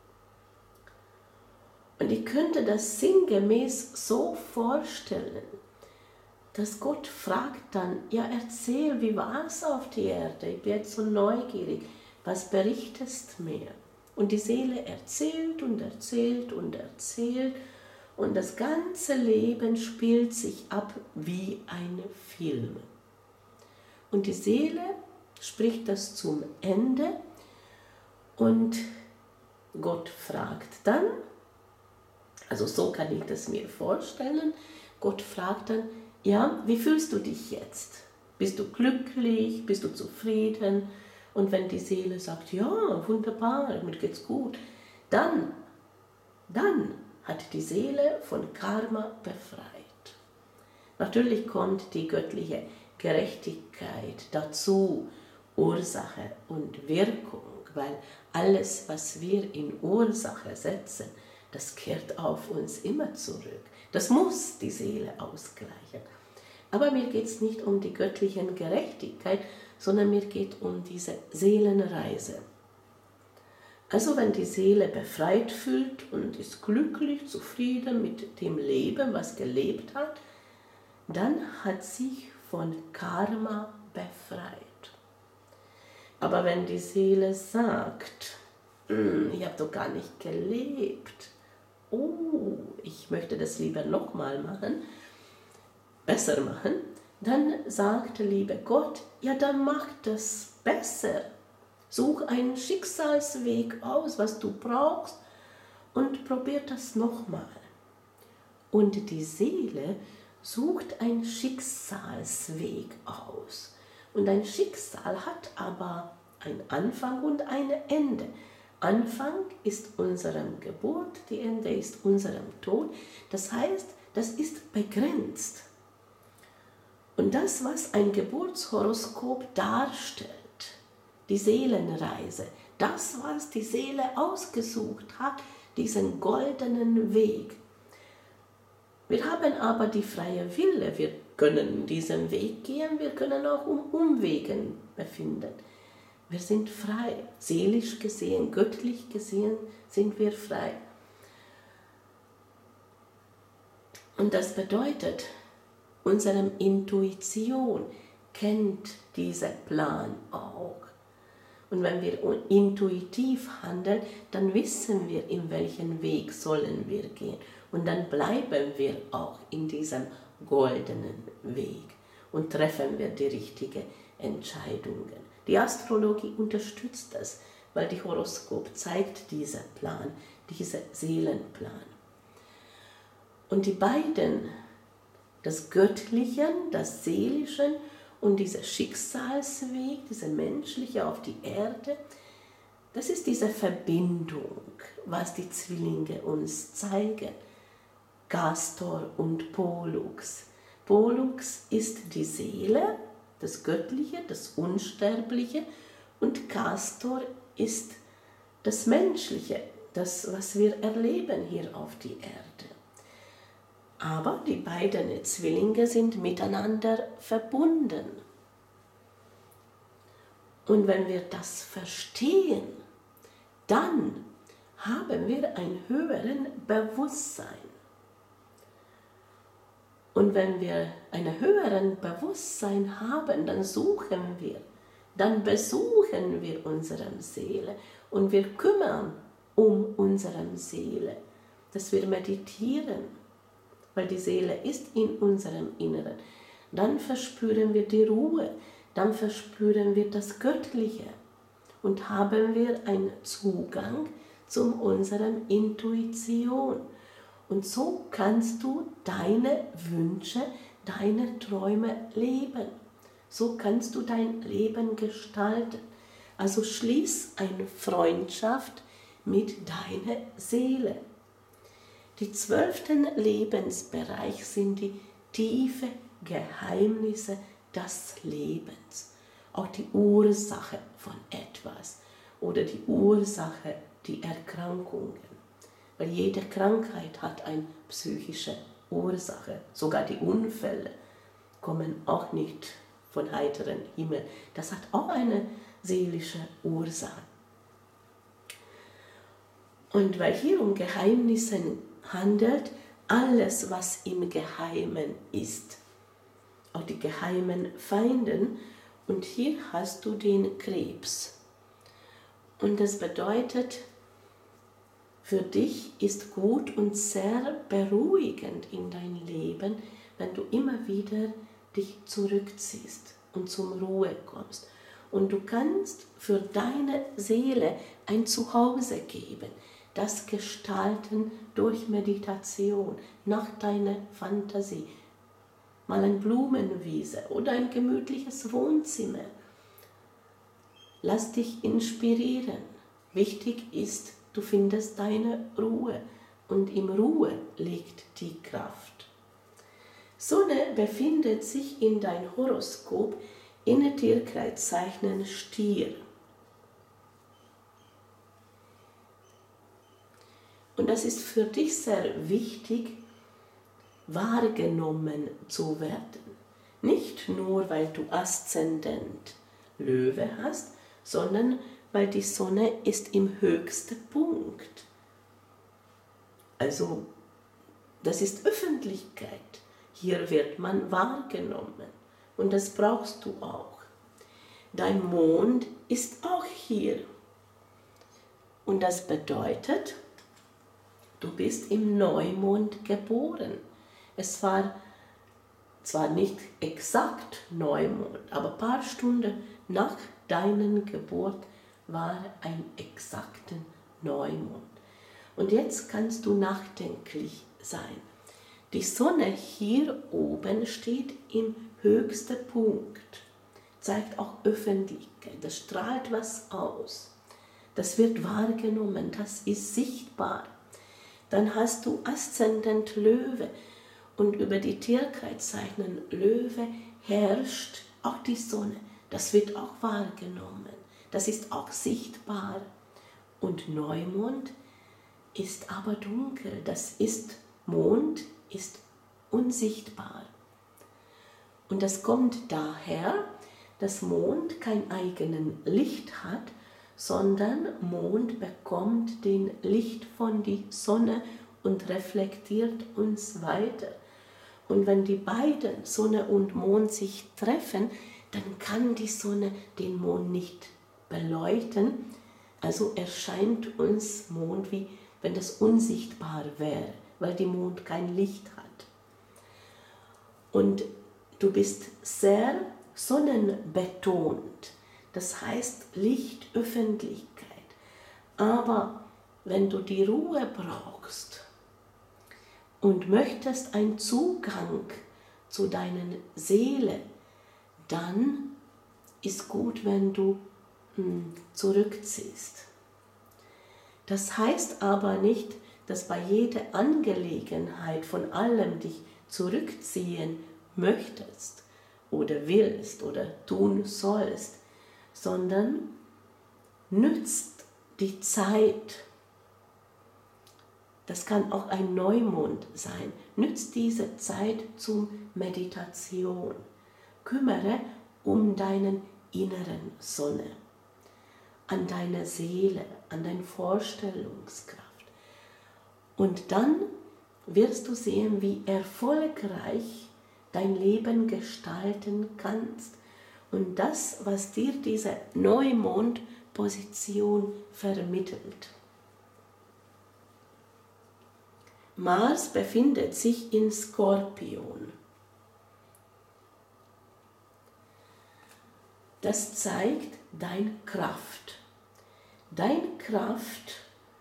Und ich könnte das sinngemäß so vorstellen, dass Gott fragt dann, ja erzähl, wie war es auf der Erde? Ich bin jetzt so neugierig, was berichtest mir? Und die Seele erzählt und erzählt und erzählt und das ganze Leben spielt sich ab wie ein Film. Und die Seele spricht das zum Ende und Gott fragt dann, also so kann ich das mir vorstellen, Gott fragt dann, ja, wie fühlst du dich jetzt? Bist du glücklich? Bist du zufrieden? Und wenn die Seele sagt, ja, wunderbar, mir geht's gut, dann hat die Seele von Karma befreit. Natürlich kommt die göttliche Gerechtigkeit dazu, Ursache und Wirkung, weil alles, was wir in Ursache setzen, das kehrt auf uns immer zurück. Das muss die Seele ausgleichen. Aber mir geht es nicht um die göttliche Gerechtigkeit, sondern mir geht um diese Seelenreise. Also wenn die Seele befreit fühlt und ist glücklich, zufrieden mit dem Leben, was gelebt hat, dann hat sich von Karma befreit. Aber wenn die Seele sagt, ich habe doch gar nicht gelebt, ich möchte das lieber nochmal machen, besser machen, dann sagt der liebe Gott, ja dann mach das besser. Such einen Schicksalsweg aus, was du brauchst und probier das nochmal. Und die Seele sucht einen Schicksalsweg aus. Und ein Schicksal hat aber einen Anfang und ein Ende. Anfang ist unsere Geburt, die Ende ist unserem Tod. Das heißt, das ist begrenzt. Und das, was ein Geburtshoroskop darstellt, die Seelenreise, das, was die Seele ausgesucht hat, diesen goldenen Weg. Wir haben aber die freie Wille, wir können diesen Weg gehen, wir können auch Umwegen befinden. Wir sind frei, seelisch gesehen, göttlich gesehen sind wir frei. Und das bedeutet, unsere Intuition kennt diesen Plan auch. Und wenn wir intuitiv handeln, dann wissen wir, in welchen Weg sollen wir gehen. Und dann bleiben wir auch in diesem goldenen Weg und treffen wir die richtigen Entscheidungen. Die Astrologie unterstützt das, weil die Horoskop zeigt diesen Plan, diesen Seelenplan. Und die beiden, das Göttliche, das Seelische und dieser Schicksalsweg, dieser menschliche auf die Erde, das ist diese Verbindung, was die Zwillinge uns zeigen. Castor und Pollux. Pollux ist die Seele, das Göttliche, das Unsterbliche, und Castor ist das Menschliche, das, was wir erleben hier auf die Erde. Aber die beiden Zwillinge sind miteinander verbunden. Und wenn wir das verstehen, dann haben wir ein höheres Bewusstsein. Und wenn wir ein höheres Bewusstsein haben, dann dann besuchen wir unsere Seele und wir kümmern um unsere Seele, dass wir meditieren, weil die Seele ist in unserem Inneren. Dann verspüren wir die Ruhe, dann verspüren wir das Göttliche und haben wir einen Zugang zu unserer Intuition. Und so kannst du deine Wünsche, deine Träume leben. So kannst du dein Leben gestalten. Also schließ eine Freundschaft mit deiner Seele. Die 12. Lebensbereich sind die tiefen Geheimnisse des Lebens. Auch die Ursache von etwas oder die Ursache, die Erkrankungen. Weil jede Krankheit hat eine psychische Ursache. Sogar die Unfälle kommen auch nicht von heiterem Himmel. Das hat auch eine seelische Ursache. Und weil hier um Geheimnisse handelt, alles, was im Geheimen ist, auch die geheimen Feinden, und hier hast du den Krebs. Und das bedeutet, für dich ist gut und sehr beruhigend in dein Leben, wenn du immer wieder dich zurückziehst und zur Ruhe kommst. Und du kannst für deine Seele ein Zuhause geben, das gestalten durch Meditation, nach deiner Fantasie. Mal eine Blumenwiese oder ein gemütliches Wohnzimmer. Lass dich inspirieren. Wichtig ist, du findest deine Ruhe und in Ruhe liegt die Kraft. Sonne befindet sich in dein Horoskop in Tierkreiszeichen Stier. Und das ist für dich sehr wichtig, wahrgenommen zu werden. Nicht nur, weil du Aszendent Löwe hast, sondern weil die Sonne ist im höchsten Punkt. Also, das ist Öffentlichkeit. Hier wird man wahrgenommen und das brauchst du auch. Dein Mond ist auch hier. Und das bedeutet, du bist im Neumond geboren. Es war zwar nicht exakt Neumond, aber ein paar Stunden nach deiner Geburt war ein exakter Neumond. Und jetzt kannst du nachdenklich sein. Die Sonne hier oben steht im höchsten Punkt, zeigt auch Öffentlichkeit, das strahlt was aus. Das wird wahrgenommen, das ist sichtbar. Dann hast du Aszendent Löwe und über die Tierkreiszeichen Löwe herrscht auch die Sonne. Das wird auch wahrgenommen, das ist auch sichtbar. Und Neumond ist aber dunkel, das ist Mond, ist unsichtbar. Und das kommt daher, dass Mond kein eigenes Licht hat, sondern Mond bekommt den Licht von der Sonne und reflektiert uns weiter. Und wenn die beiden, Sonne und Mond, sich treffen, dann kann die Sonne den Mond nicht beleuchten. Also erscheint uns Mond, wie wenn das unsichtbar wäre, weil der Mond kein Licht hat. Und du bist sehr sonnenbetont, das heißt Licht, Öffentlichkeit. Aber wenn du die Ruhe brauchst und möchtest einen Zugang zu deiner Seele, dann ist gut, wenn du zurückziehst. Das heißt aber nicht, dass bei jeder Angelegenheit von allem dich zurückziehen möchtest oder willst oder tun sollst, sondern nützt die Zeit. Das kann auch ein Neumond sein. Nützt diese Zeit zur Meditation. Kümmere um deinen inneren Sonne, an deine Seele, an deine Vorstellungskraft. Und dann wirst du sehen, wie erfolgreich dein Leben gestalten kannst. Und das, was dir diese Neumondposition vermittelt. Mars befindet sich in Skorpion. Das zeigt deine Kraft. Deine Kraft,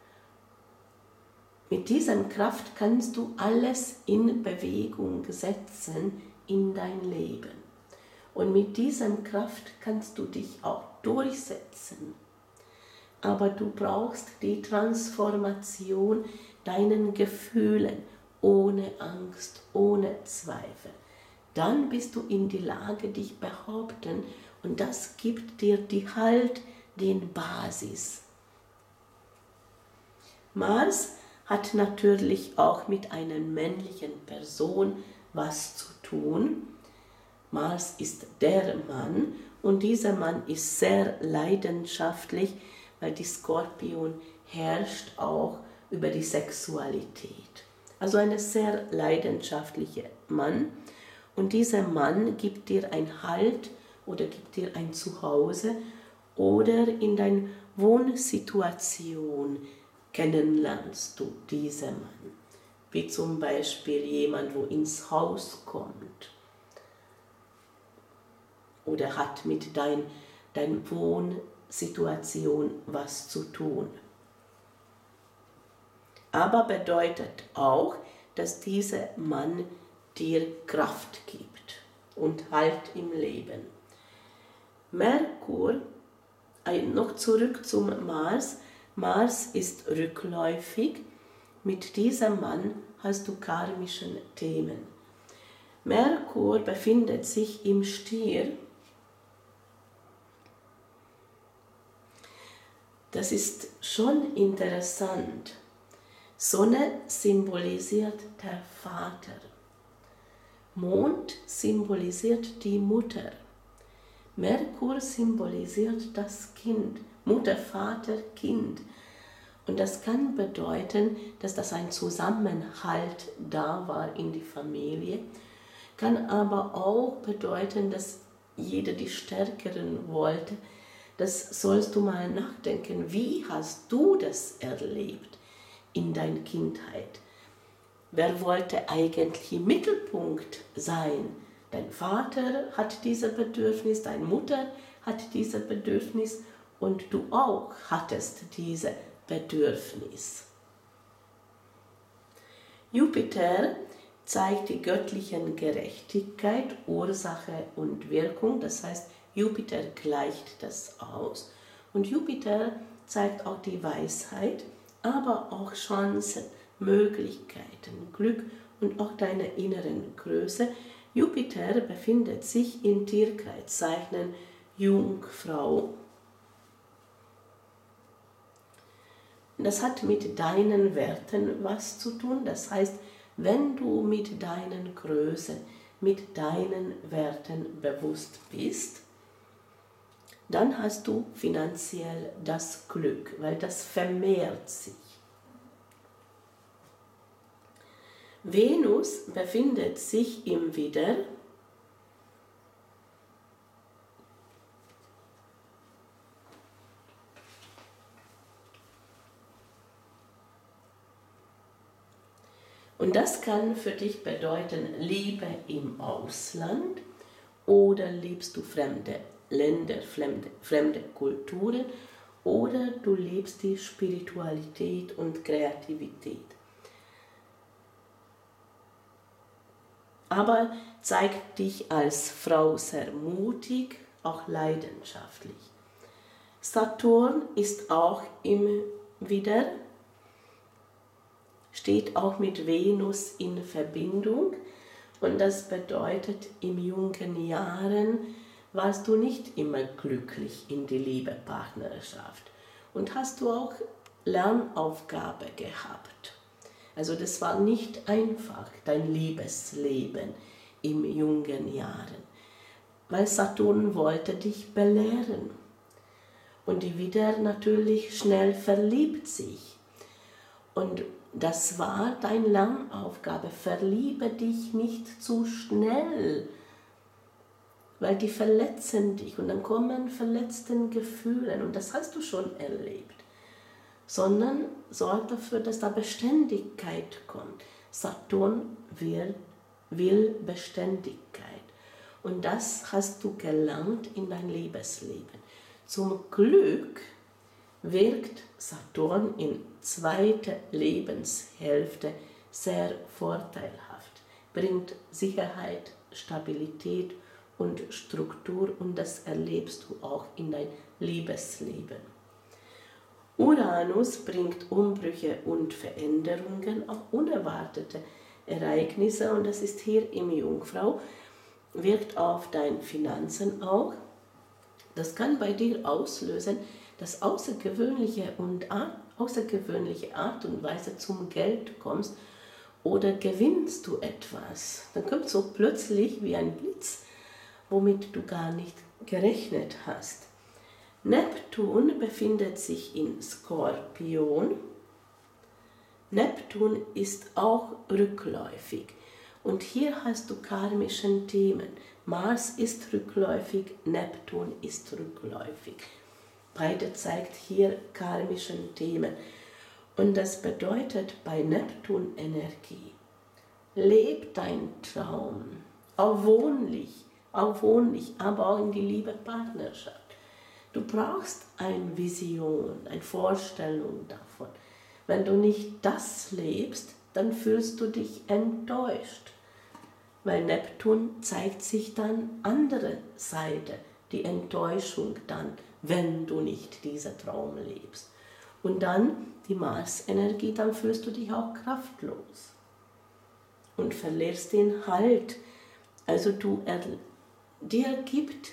mit dieser Kraft kannst du alles in Bewegung setzen in dein Leben. Und mit dieser Kraft kannst du dich auch durchsetzen. Aber du brauchst die Transformation deinen Gefühlen, ohne Angst, ohne Zweifel. Dann bist du in die Lage, dich behaupten, und das gibt dir die Halt, den Basis. Mars hat natürlich auch mit einer männlichen Person was zu tun. Mars ist der Mann und dieser Mann ist sehr leidenschaftlich, weil die Skorpion herrscht auch über die Sexualität. Also ein sehr leidenschaftlicher Mann, und dieser Mann gibt dir ein Halt oder gibt dir ein Zuhause oder in deiner Wohnsituation kennenlernst du diesen Mann. Wie zum Beispiel jemand, wo ins Haus kommt oder hat mit deiner Wohnsituation was zu tun. Aber bedeutet auch, dass dieser Mann dir Kraft gibt und Halt im Leben. Merkur, noch zurück zum Mars. Mars ist rückläufig. Mit diesem Mann hast du karmische Themen. Merkur befindet sich im Stier. Das ist schon interessant. Sonne symbolisiert der Vater. Mond symbolisiert die Mutter. Merkur symbolisiert das Kind. Mutter, Vater, Kind. Und das kann bedeuten, dass das ein Zusammenhalt da war in die Familie. Kann aber auch bedeuten, dass jeder die Stärkeren wollte. Das sollst du mal nachdenken. Wie hast du das erlebt in deiner Kindheit? Wer wollte eigentlich im Mittelpunkt sein? Dein Vater hat dieses Bedürfnis, deine Mutter hat dieses Bedürfnis und du auch hattest dieses Bedürfnis. Jupiter zeigt die göttliche Gerechtigkeit, Ursache und Wirkung, das heißt, Jupiter gleicht das aus. Und Jupiter zeigt auch die Weisheit, aber auch Chancen, Möglichkeiten, Glück und auch deine inneren Größe. Jupiter befindet sich in Tierkreiszeichen Jungfrau. Das hat mit deinen Werten was zu tun. Das heißt, wenn du mit deinen Größen, mit deinen Werten bewusst bist, dann hast du finanziell das Glück, weil das vermehrt sich. Venus befindet sich im Widder. Und das kann für dich bedeuten, Liebe im Ausland oder liebst du fremde Länder, fremde Kulturen oder du liebst die Spiritualität und Kreativität. Aber zeigt dich als Frau sehr mutig, auch leidenschaftlich. Saturn ist auch im Widder, steht auch mit Venus in Verbindung und das bedeutet, in jungen Jahren warst du nicht immer glücklich in die Liebepartnerschaft und hast du auch Lernaufgabe gehabt. Also das war nicht einfach, dein Liebesleben in jungen Jahren, weil Saturn wollte dich belehren und die Widder natürlich schnell verliebt sich. Und das war deine Lernaufgabe, verliebe dich nicht zu schnell, weil die verletzen dich und dann kommen verletzten Gefühle und das hast du schon erlebt. Sondern sorg dafür, dass da Beständigkeit kommt. Saturn will Beständigkeit und das hast du gelernt in dein Liebesleben. Zum Glück wirkt Saturn in zweiter Lebenshälfte sehr vorteilhaft, bringt Sicherheit, Stabilität und Struktur und das erlebst du auch in dein Liebesleben. Uranus bringt Umbrüche und Veränderungen, auch unerwartete Ereignisse und das ist hier im Jungfrau, wirkt auf deine Finanzen auch. Das kann bei dir auslösen, dass außergewöhnliche Art und Weise zum Geld kommst oder gewinnst du etwas. Dann kommt so plötzlich wie ein Blitz, womit du gar nicht gerechnet hast. Neptun befindet sich in Skorpion. Neptun ist auch rückläufig und hier hast du karmische Themen. Mars ist rückläufig, Neptun ist rückläufig. Beide zeigt hier karmische Themen. Und das bedeutet bei Neptun-Energie, leb dein Traum, auch wohnlich, aber auch in die Liebe-Partnerschaft. Du brauchst eine Vision, eine Vorstellung davon. Wenn du nicht das lebst, dann fühlst du dich enttäuscht. Weil Neptun zeigt sich dann andere Seite, die Enttäuschung dann, wenn du nicht diesen Traum lebst. Und dann die Mars-Energie, dann fühlst du dich auch kraftlos und verlierst den Halt. Also dir gibt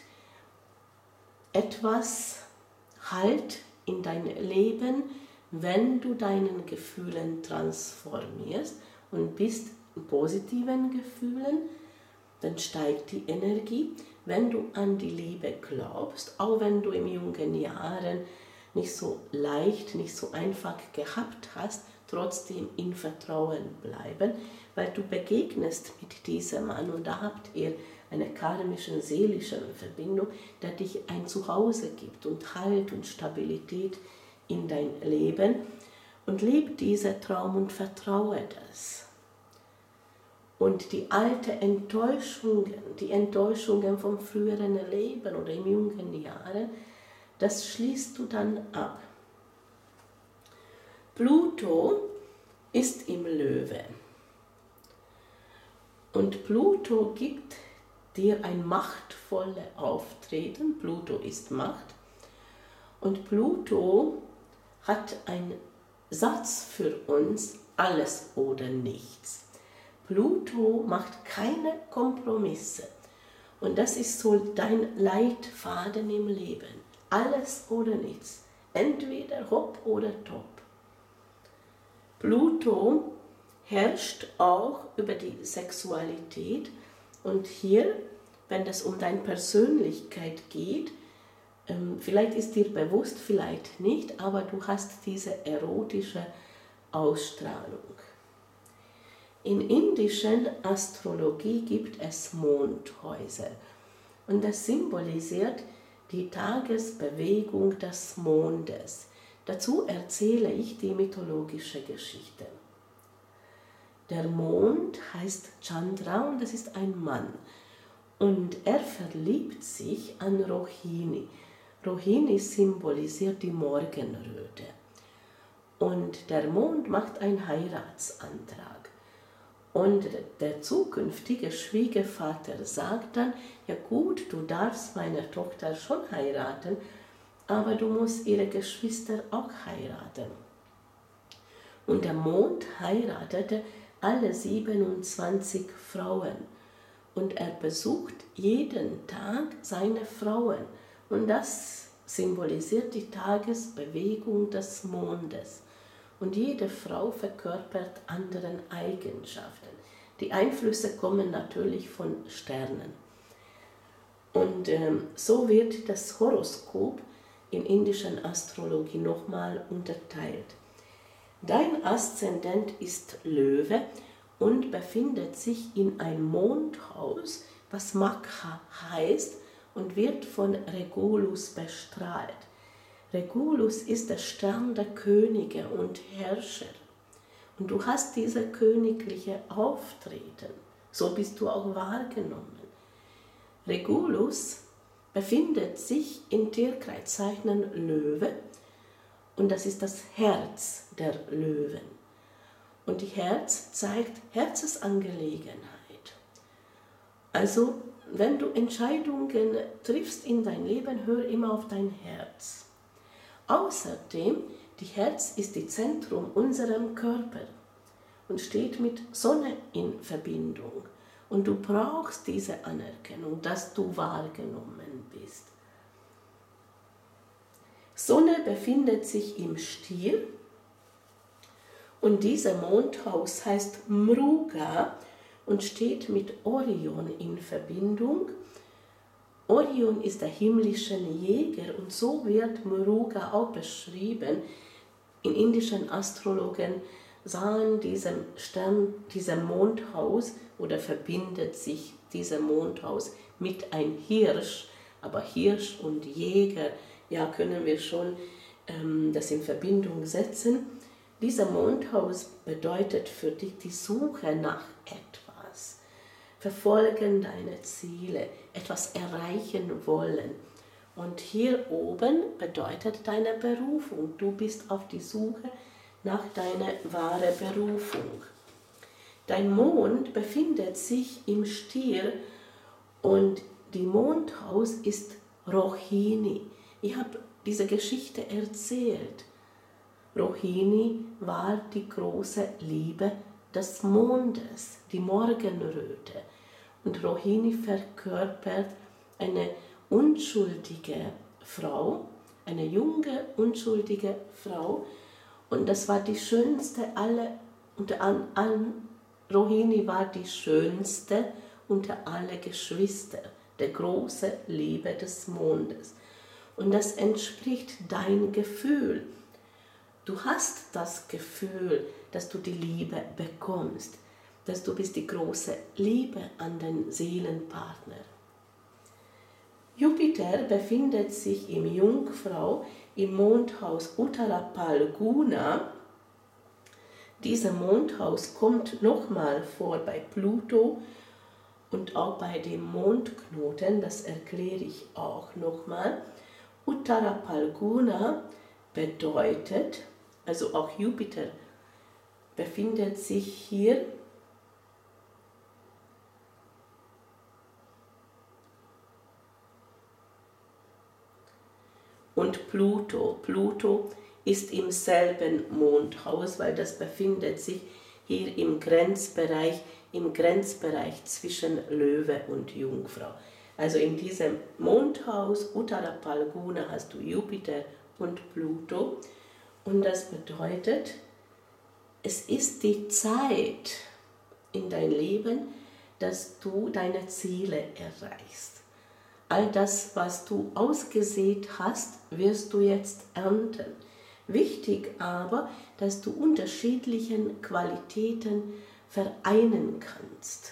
etwas Halt in dein Leben, wenn du deinen Gefühlen transformierst und bist in positiven Gefühlen, dann steigt die Energie. Wenn du an die Liebe glaubst, auch wenn du in jungen Jahren nicht so leicht, nicht so einfach gehabt hast, trotzdem in Vertrauen bleiben, weil du begegnest mit diesem Mann und da habt ihr eine karmische, seelische Verbindung, der dich ein Zuhause gibt und Halt und Stabilität in dein Leben und lebe diesen Traum und vertraue das. Und die alten Enttäuschungen, die Enttäuschungen vom früheren Leben oder in jungen Jahren, das schließt du dann ab. Pluto ist im Löwe. Und Pluto gibt dir ein machtvolles Auftreten. Pluto ist Macht. Und Pluto hat einen Satz für uns, alles oder nichts. Pluto macht keine Kompromisse. Und das ist so dein Leitfaden im Leben. Alles oder nichts. Entweder hopp oder top. Pluto herrscht auch über die Sexualität. Und hier, wenn es um deine Persönlichkeit geht, vielleicht ist dir bewusst, vielleicht nicht, aber du hast diese erotische Ausstrahlung. In indischen Astrologie gibt es Mondhäuser und das symbolisiert die Tagesbewegung des Mondes. Dazu erzähle ich die mythologische Geschichte. Der Mond heißt Chandra und das ist ein Mann und er verliebt sich an Rohini. Rohini symbolisiert die Morgenröte und der Mond macht einen Heiratsantrag. Und der zukünftige Schwiegervater sagt dann, ja gut, du darfst meine Tochter schon heiraten, aber du musst ihre Geschwister auch heiraten. Und der Mond heiratete alle 27 Frauen und er besucht jeden Tag seine Frauen. Und das symbolisiert die Tagesbewegung des Mondes. Und jede Frau verkörpert anderen Eigenschaften. Die Einflüsse kommen natürlich von Sternen. Und so wird das Horoskop in indischen Astrologie nochmal unterteilt. Dein Aszendent ist Löwe und befindet sich in einem Mondhaus, was Makha heißt und wird von Regulus bestrahlt. Regulus ist der Stern der Könige und Herrscher. Und du hast diese königliche Auftreten. So bist du auch wahrgenommen. Regulus befindet sich im Tierkreiszeichen Löwe und das ist das Herz der Löwen. Und die Herz zeigt Herzensangelegenheit. Also, wenn du Entscheidungen triffst in dein Leben, hör immer auf dein Herz. Außerdem, die Herz ist das Zentrum unserem Körper und steht mit Sonne in Verbindung. Und du brauchst diese Anerkennung, dass du wahrgenommen bist. Sonne befindet sich im Stier und dieser Mondhaus heißt Mruga und steht mit Orion in Verbindung. Orion ist der himmlische Jäger und so wird Mruga auch beschrieben. In indischen Astrologen sahen diesem Stern, diesem Mondhaus oder verbindet sich dieser Mondhaus mit einem Hirsch, aber Hirsch und Jäger, ja, können wir schon das in Verbindung setzen. Dieser Mondhaus bedeutet für dich die Suche nach etwas, verfolgen deine Ziele, etwas erreichen wollen. Und hier oben bedeutet deine Berufung. Du bist auf die Suche nach deiner wahren Berufung. Dein Mond befindet sich im Stier und die Mondhaus ist Rohini. Ich habe diese Geschichte erzählt. Rohini war die große Liebe des Mondes, die Morgenröte. Und Rohini verkörpert eine unschuldige Frau, eine junge, unschuldige Frau. Und das war die schönste aller, Rohini war die schönste unter alle Geschwister, der große Liebe des Mondes. Und das entspricht dein Gefühl. Du hast das Gefühl, dass du die Liebe bekommst, dass du bist die große Liebe an den Seelenpartner. Jupiter befindet sich im Jungfrau im Mondhaus Uttara Phalguna. Dieser Mondhaus kommt nochmal vor bei Pluto und auch bei dem Mondknoten, das erkläre ich auch nochmal. Uttara Phalguna bedeutet, also auch Jupiter befindet sich hier und Pluto ist im selben Mondhaus, weil das befindet sich hier im Grenzbereich zwischen Löwe und Jungfrau. Also in diesem Mondhaus Uttara Phalguna hast du Jupiter und Pluto und das bedeutet, es ist die Zeit in dein Leben, dass du deine Ziele erreichst. All das, was du ausgesät hast, wirst du jetzt ernten. Wichtig aber, dass du unterschiedliche Qualitäten vereinen kannst.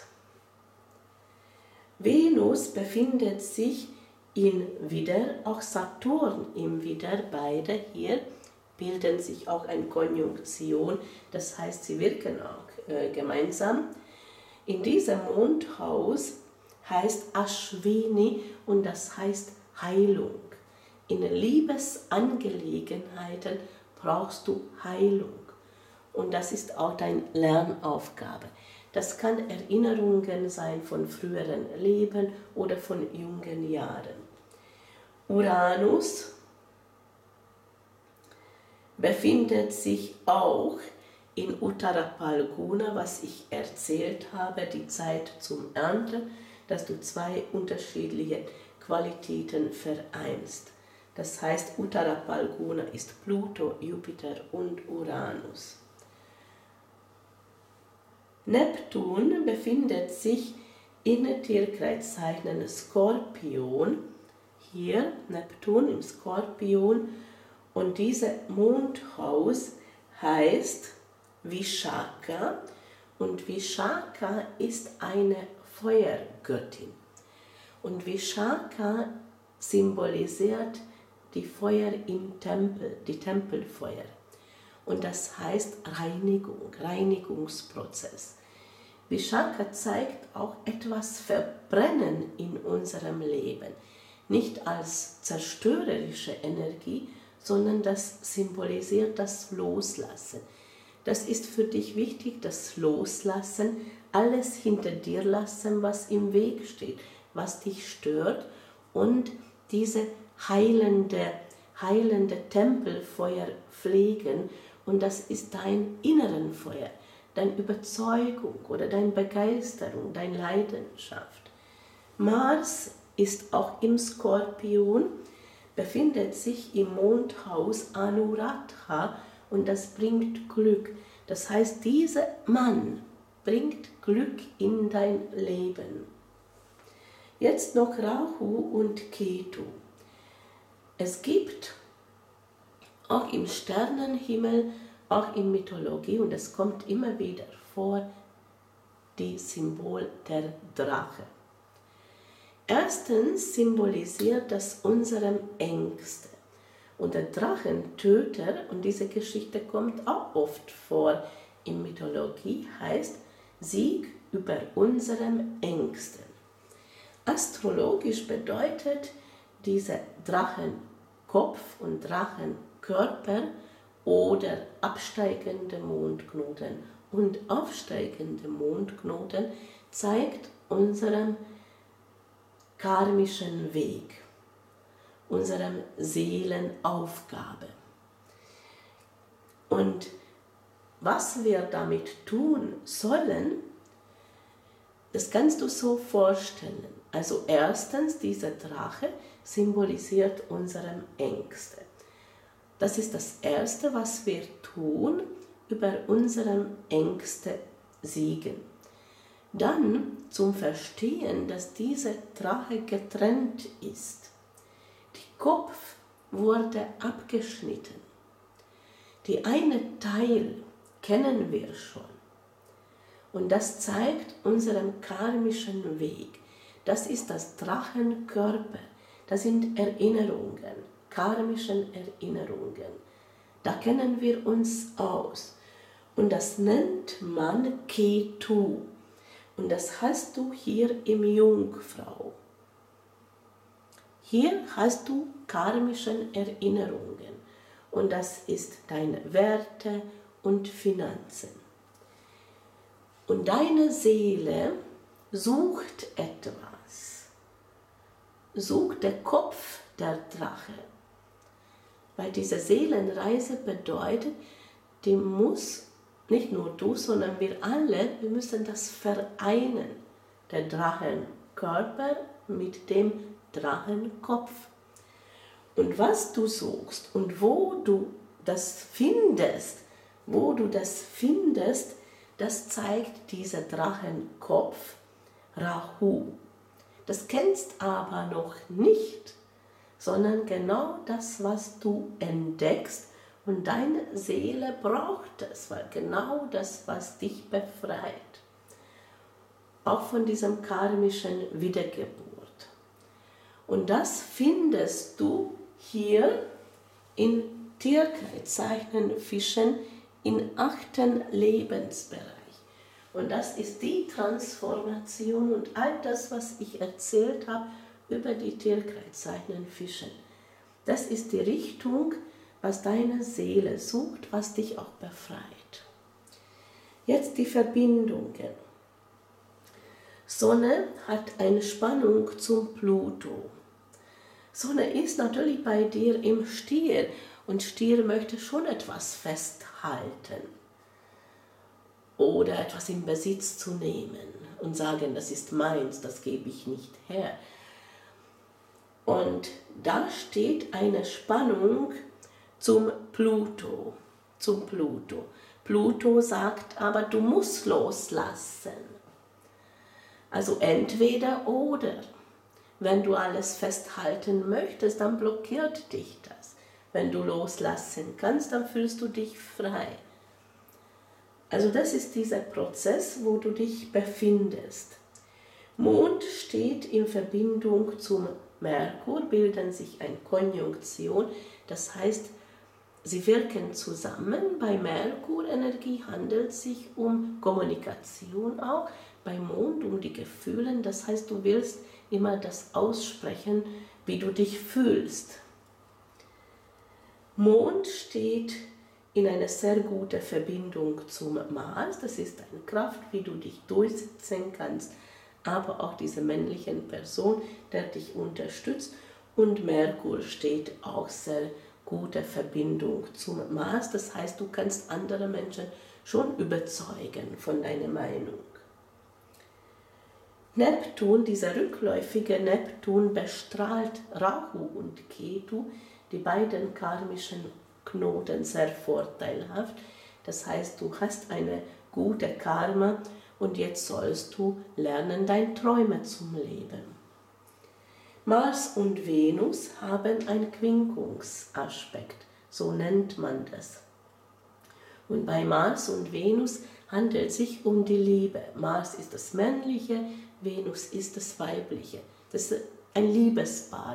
Venus befindet sich in Widder, auch Saturn im Widder, beide hier bilden sich auch eine Konjunktion, das heißt, sie wirken auch gemeinsam. In diesem Mondhaus heißt Ashwini und das heißt Heilung. In Liebesangelegenheiten brauchst du Heilung und das ist auch deine Lernaufgabe. Das kann Erinnerungen sein von früheren Leben oder von jungen Jahren. Uranus befindet sich auch in Uttara Phalguna, was ich erzählt habe, die Zeit zum Ernten, dass du zwei unterschiedliche Qualitäten vereinst. Das heißt, Uttara Phalguna ist Pluto, Jupiter und Uranus. Neptun befindet sich in Tierkreiszeichen Skorpion, hier Neptun im Skorpion, und dieses Mondhaus heißt Vishaka und Vishaka ist eine Feuergöttin und Vishaka symbolisiert die Feuer im Tempel, die Tempelfeuer. Und das heißt Reinigung, Reinigungsprozess. Vishaka zeigt auch etwas Verbrennen in unserem Leben. Nicht als zerstörerische Energie, sondern das symbolisiert das Loslassen. Das ist für dich wichtig, das Loslassen, alles hinter dir lassen, was im Weg steht, was dich stört und diese heilende Tempelfeuer pflegen. Und das ist dein inneren Feuer, deine Überzeugung oder deine Begeisterung, deine Leidenschaft. Mars ist auch im Skorpion, befindet sich im Mondhaus Anuradha und das bringt Glück. Das heißt, dieser Mann bringt Glück in dein Leben. Jetzt noch Rahu und Ketu. Es gibt auch im Sternenhimmel, auch in Mythologie, und es kommt immer wieder vor, die Symbol der Drache. Erstens symbolisiert das unsere Ängste. Und der Drachentöter, und diese Geschichte kommt auch oft vor in Mythologie, heißt Sieg über unseren Ängsten. Astrologisch bedeutet dieser Drachenkopf und Drachenkörper oder absteigende Mondknoten und aufsteigende Mondknoten zeigt unseren karmischen Weg, unsere Seelenaufgabe. Und was wir damit tun sollen, das kannst du so vorstellen. Also erstens, dieser Drache symbolisiert unsere Ängste. Das ist das Erste, was wir tun, über unsere Ängste siegen. Dann zum Verstehen, dass dieser Drache getrennt ist. Der Kopf wurde abgeschnitten. Die eine Teil kennen wir schon. Und das zeigt unseren karmischen Weg. Das ist das Drachenkörper. Das sind Erinnerungen, karmischen Erinnerungen. Da kennen wir uns aus. Und das nennt man Ketu. Und das hast du hier im Jungfrau. Hier hast du karmische Erinnerungen. Und das ist deine Werte und Finanzen. Und deine Seele sucht etwas. Sucht der Kopf der Drache. Weil diese Seelenreise bedeutet, die muss nicht nur du, sondern wir alle, wir müssen das vereinen. Der Drachenkörper mit dem Drachenkopf. Und was du suchst und wo du das findest, das zeigt dieser Drachenkopf, Rahu. Das kennst aber noch nicht, sondern genau das, was du entdeckst, und deine Seele braucht es, weil genau das, was dich befreit. Auch von diesem karmischen Wiedergeburt. Und das findest du hier in Tierkreiszeichen Fischen im 8. Lebensbereich. Und das ist die Transformation und all das, was ich erzählt habe über die Tierkreiszeichen Fischen. Das ist die Richtung, was deine Seele sucht, was dich auch befreit. Jetzt die Verbindungen. Sonne hat eine Spannung zum Pluto. Sonne ist natürlich bei dir im Stier und Stier möchte schon etwas festhalten oder etwas in Besitz zu nehmen und sagen, das ist meins, das gebe ich nicht her. Und da steht eine Spannung zum Pluto. Pluto sagt aber, du musst loslassen. Also entweder oder. Wenn du alles festhalten möchtest, dann blockiert dich das. Wenn du loslassen kannst, dann fühlst du dich frei. Also das ist dieser Prozess, wo du dich befindest. Mond steht in Verbindung zum Merkur, bilden sich eine Konjunktion, das heißt, sie wirken zusammen. Bei Merkur-Energie handelt es sich um Kommunikation auch, bei Mond um die Gefühle, das heißt, du willst immer das aussprechen, wie du dich fühlst. Mond steht in einer sehr guten Verbindung zum Mars, das ist eine Kraft, wie du dich durchsetzen kannst, aber auch diese männliche Person, der dich unterstützt, und Merkur steht auch sehr gute Verbindung zum Mars, das heißt, du kannst andere Menschen schon überzeugen von deiner Meinung. Neptun, dieser rückläufige Neptun, bestrahlt Rahu und Ketu, die beiden karmischen Knoten, sehr vorteilhaft. Das heißt, du hast eine gute Karma und jetzt sollst du lernen, deine Träume zu leben. Mars und Venus haben einen Quinkungsaspekt, so nennt man das. Und bei Mars und Venus handelt es sich um die Liebe. Mars ist das Männliche, Venus ist das Weibliche. Das ist ein Liebespaar,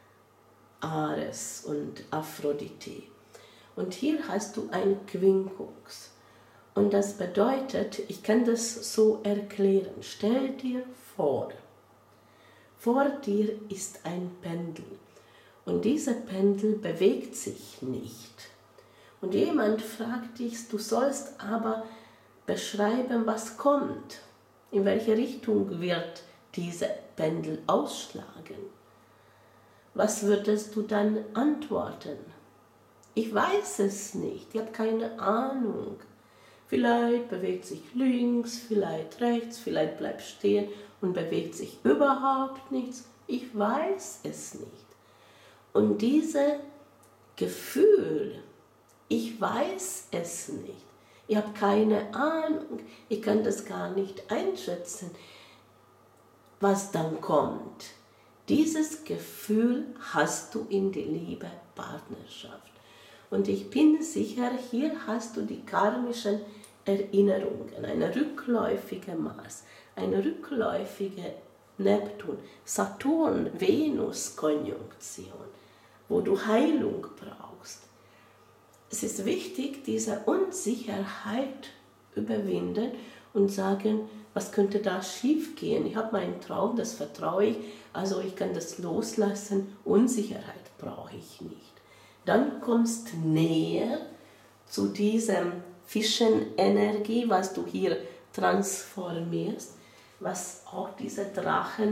Ares und Aphrodite. Und hier hast du ein Quinkungs. Und das bedeutet, ich kann das so erklären. Stell dir vor dir ist ein Pendel. Und dieser Pendel bewegt sich nicht. Und jemand fragt dich, du sollst aber beschreiben, was kommt. In welche Richtung wird dieser Pendel ausschlagen? Was würdest du dann antworten? Ich weiß es nicht, ich habe keine Ahnung. Vielleicht bewegt sich links, vielleicht rechts, vielleicht bleibt stehen und bewegt sich überhaupt nichts. Ich weiß es nicht. Und dieses Gefühl, ich weiß es nicht, ich habe keine Ahnung, ich kann das gar nicht einschätzen, was dann kommt. Dieses Gefühl hast du in der Liebe, Partnerschaft. Und ich bin sicher, hier hast du die karmischen Erinnerungen, eine rückläufige Mars, eine rückläufige Neptun, Saturn-Venus-Konjunktion, wo du Heilung brauchst. Es ist wichtig, diese Unsicherheit überwinden und sagen, was könnte da schief gehen? Ich habe meinen Traum, das vertraue ich, also ich kann das loslassen, Unsicherheit brauche ich nicht. Dann kommst näher zu diesem Fischenenergie, was du hier transformierst, was auch dieser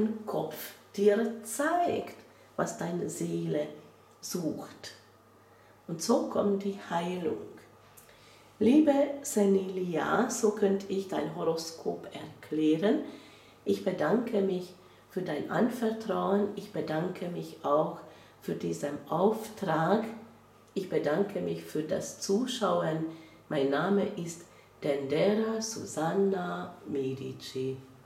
Drachenkopf dir zeigt, was deine Seele sucht. Und so kommt die Heilung. Liebe Senilia, so könnte ich dein Horoskop erklären. Ich bedanke mich für dein Anvertrauen. Ich bedanke mich auch für diesen Auftrag. Ich bedanke mich für das Zuschauen. Mein Name ist Dendera Susanna Medici.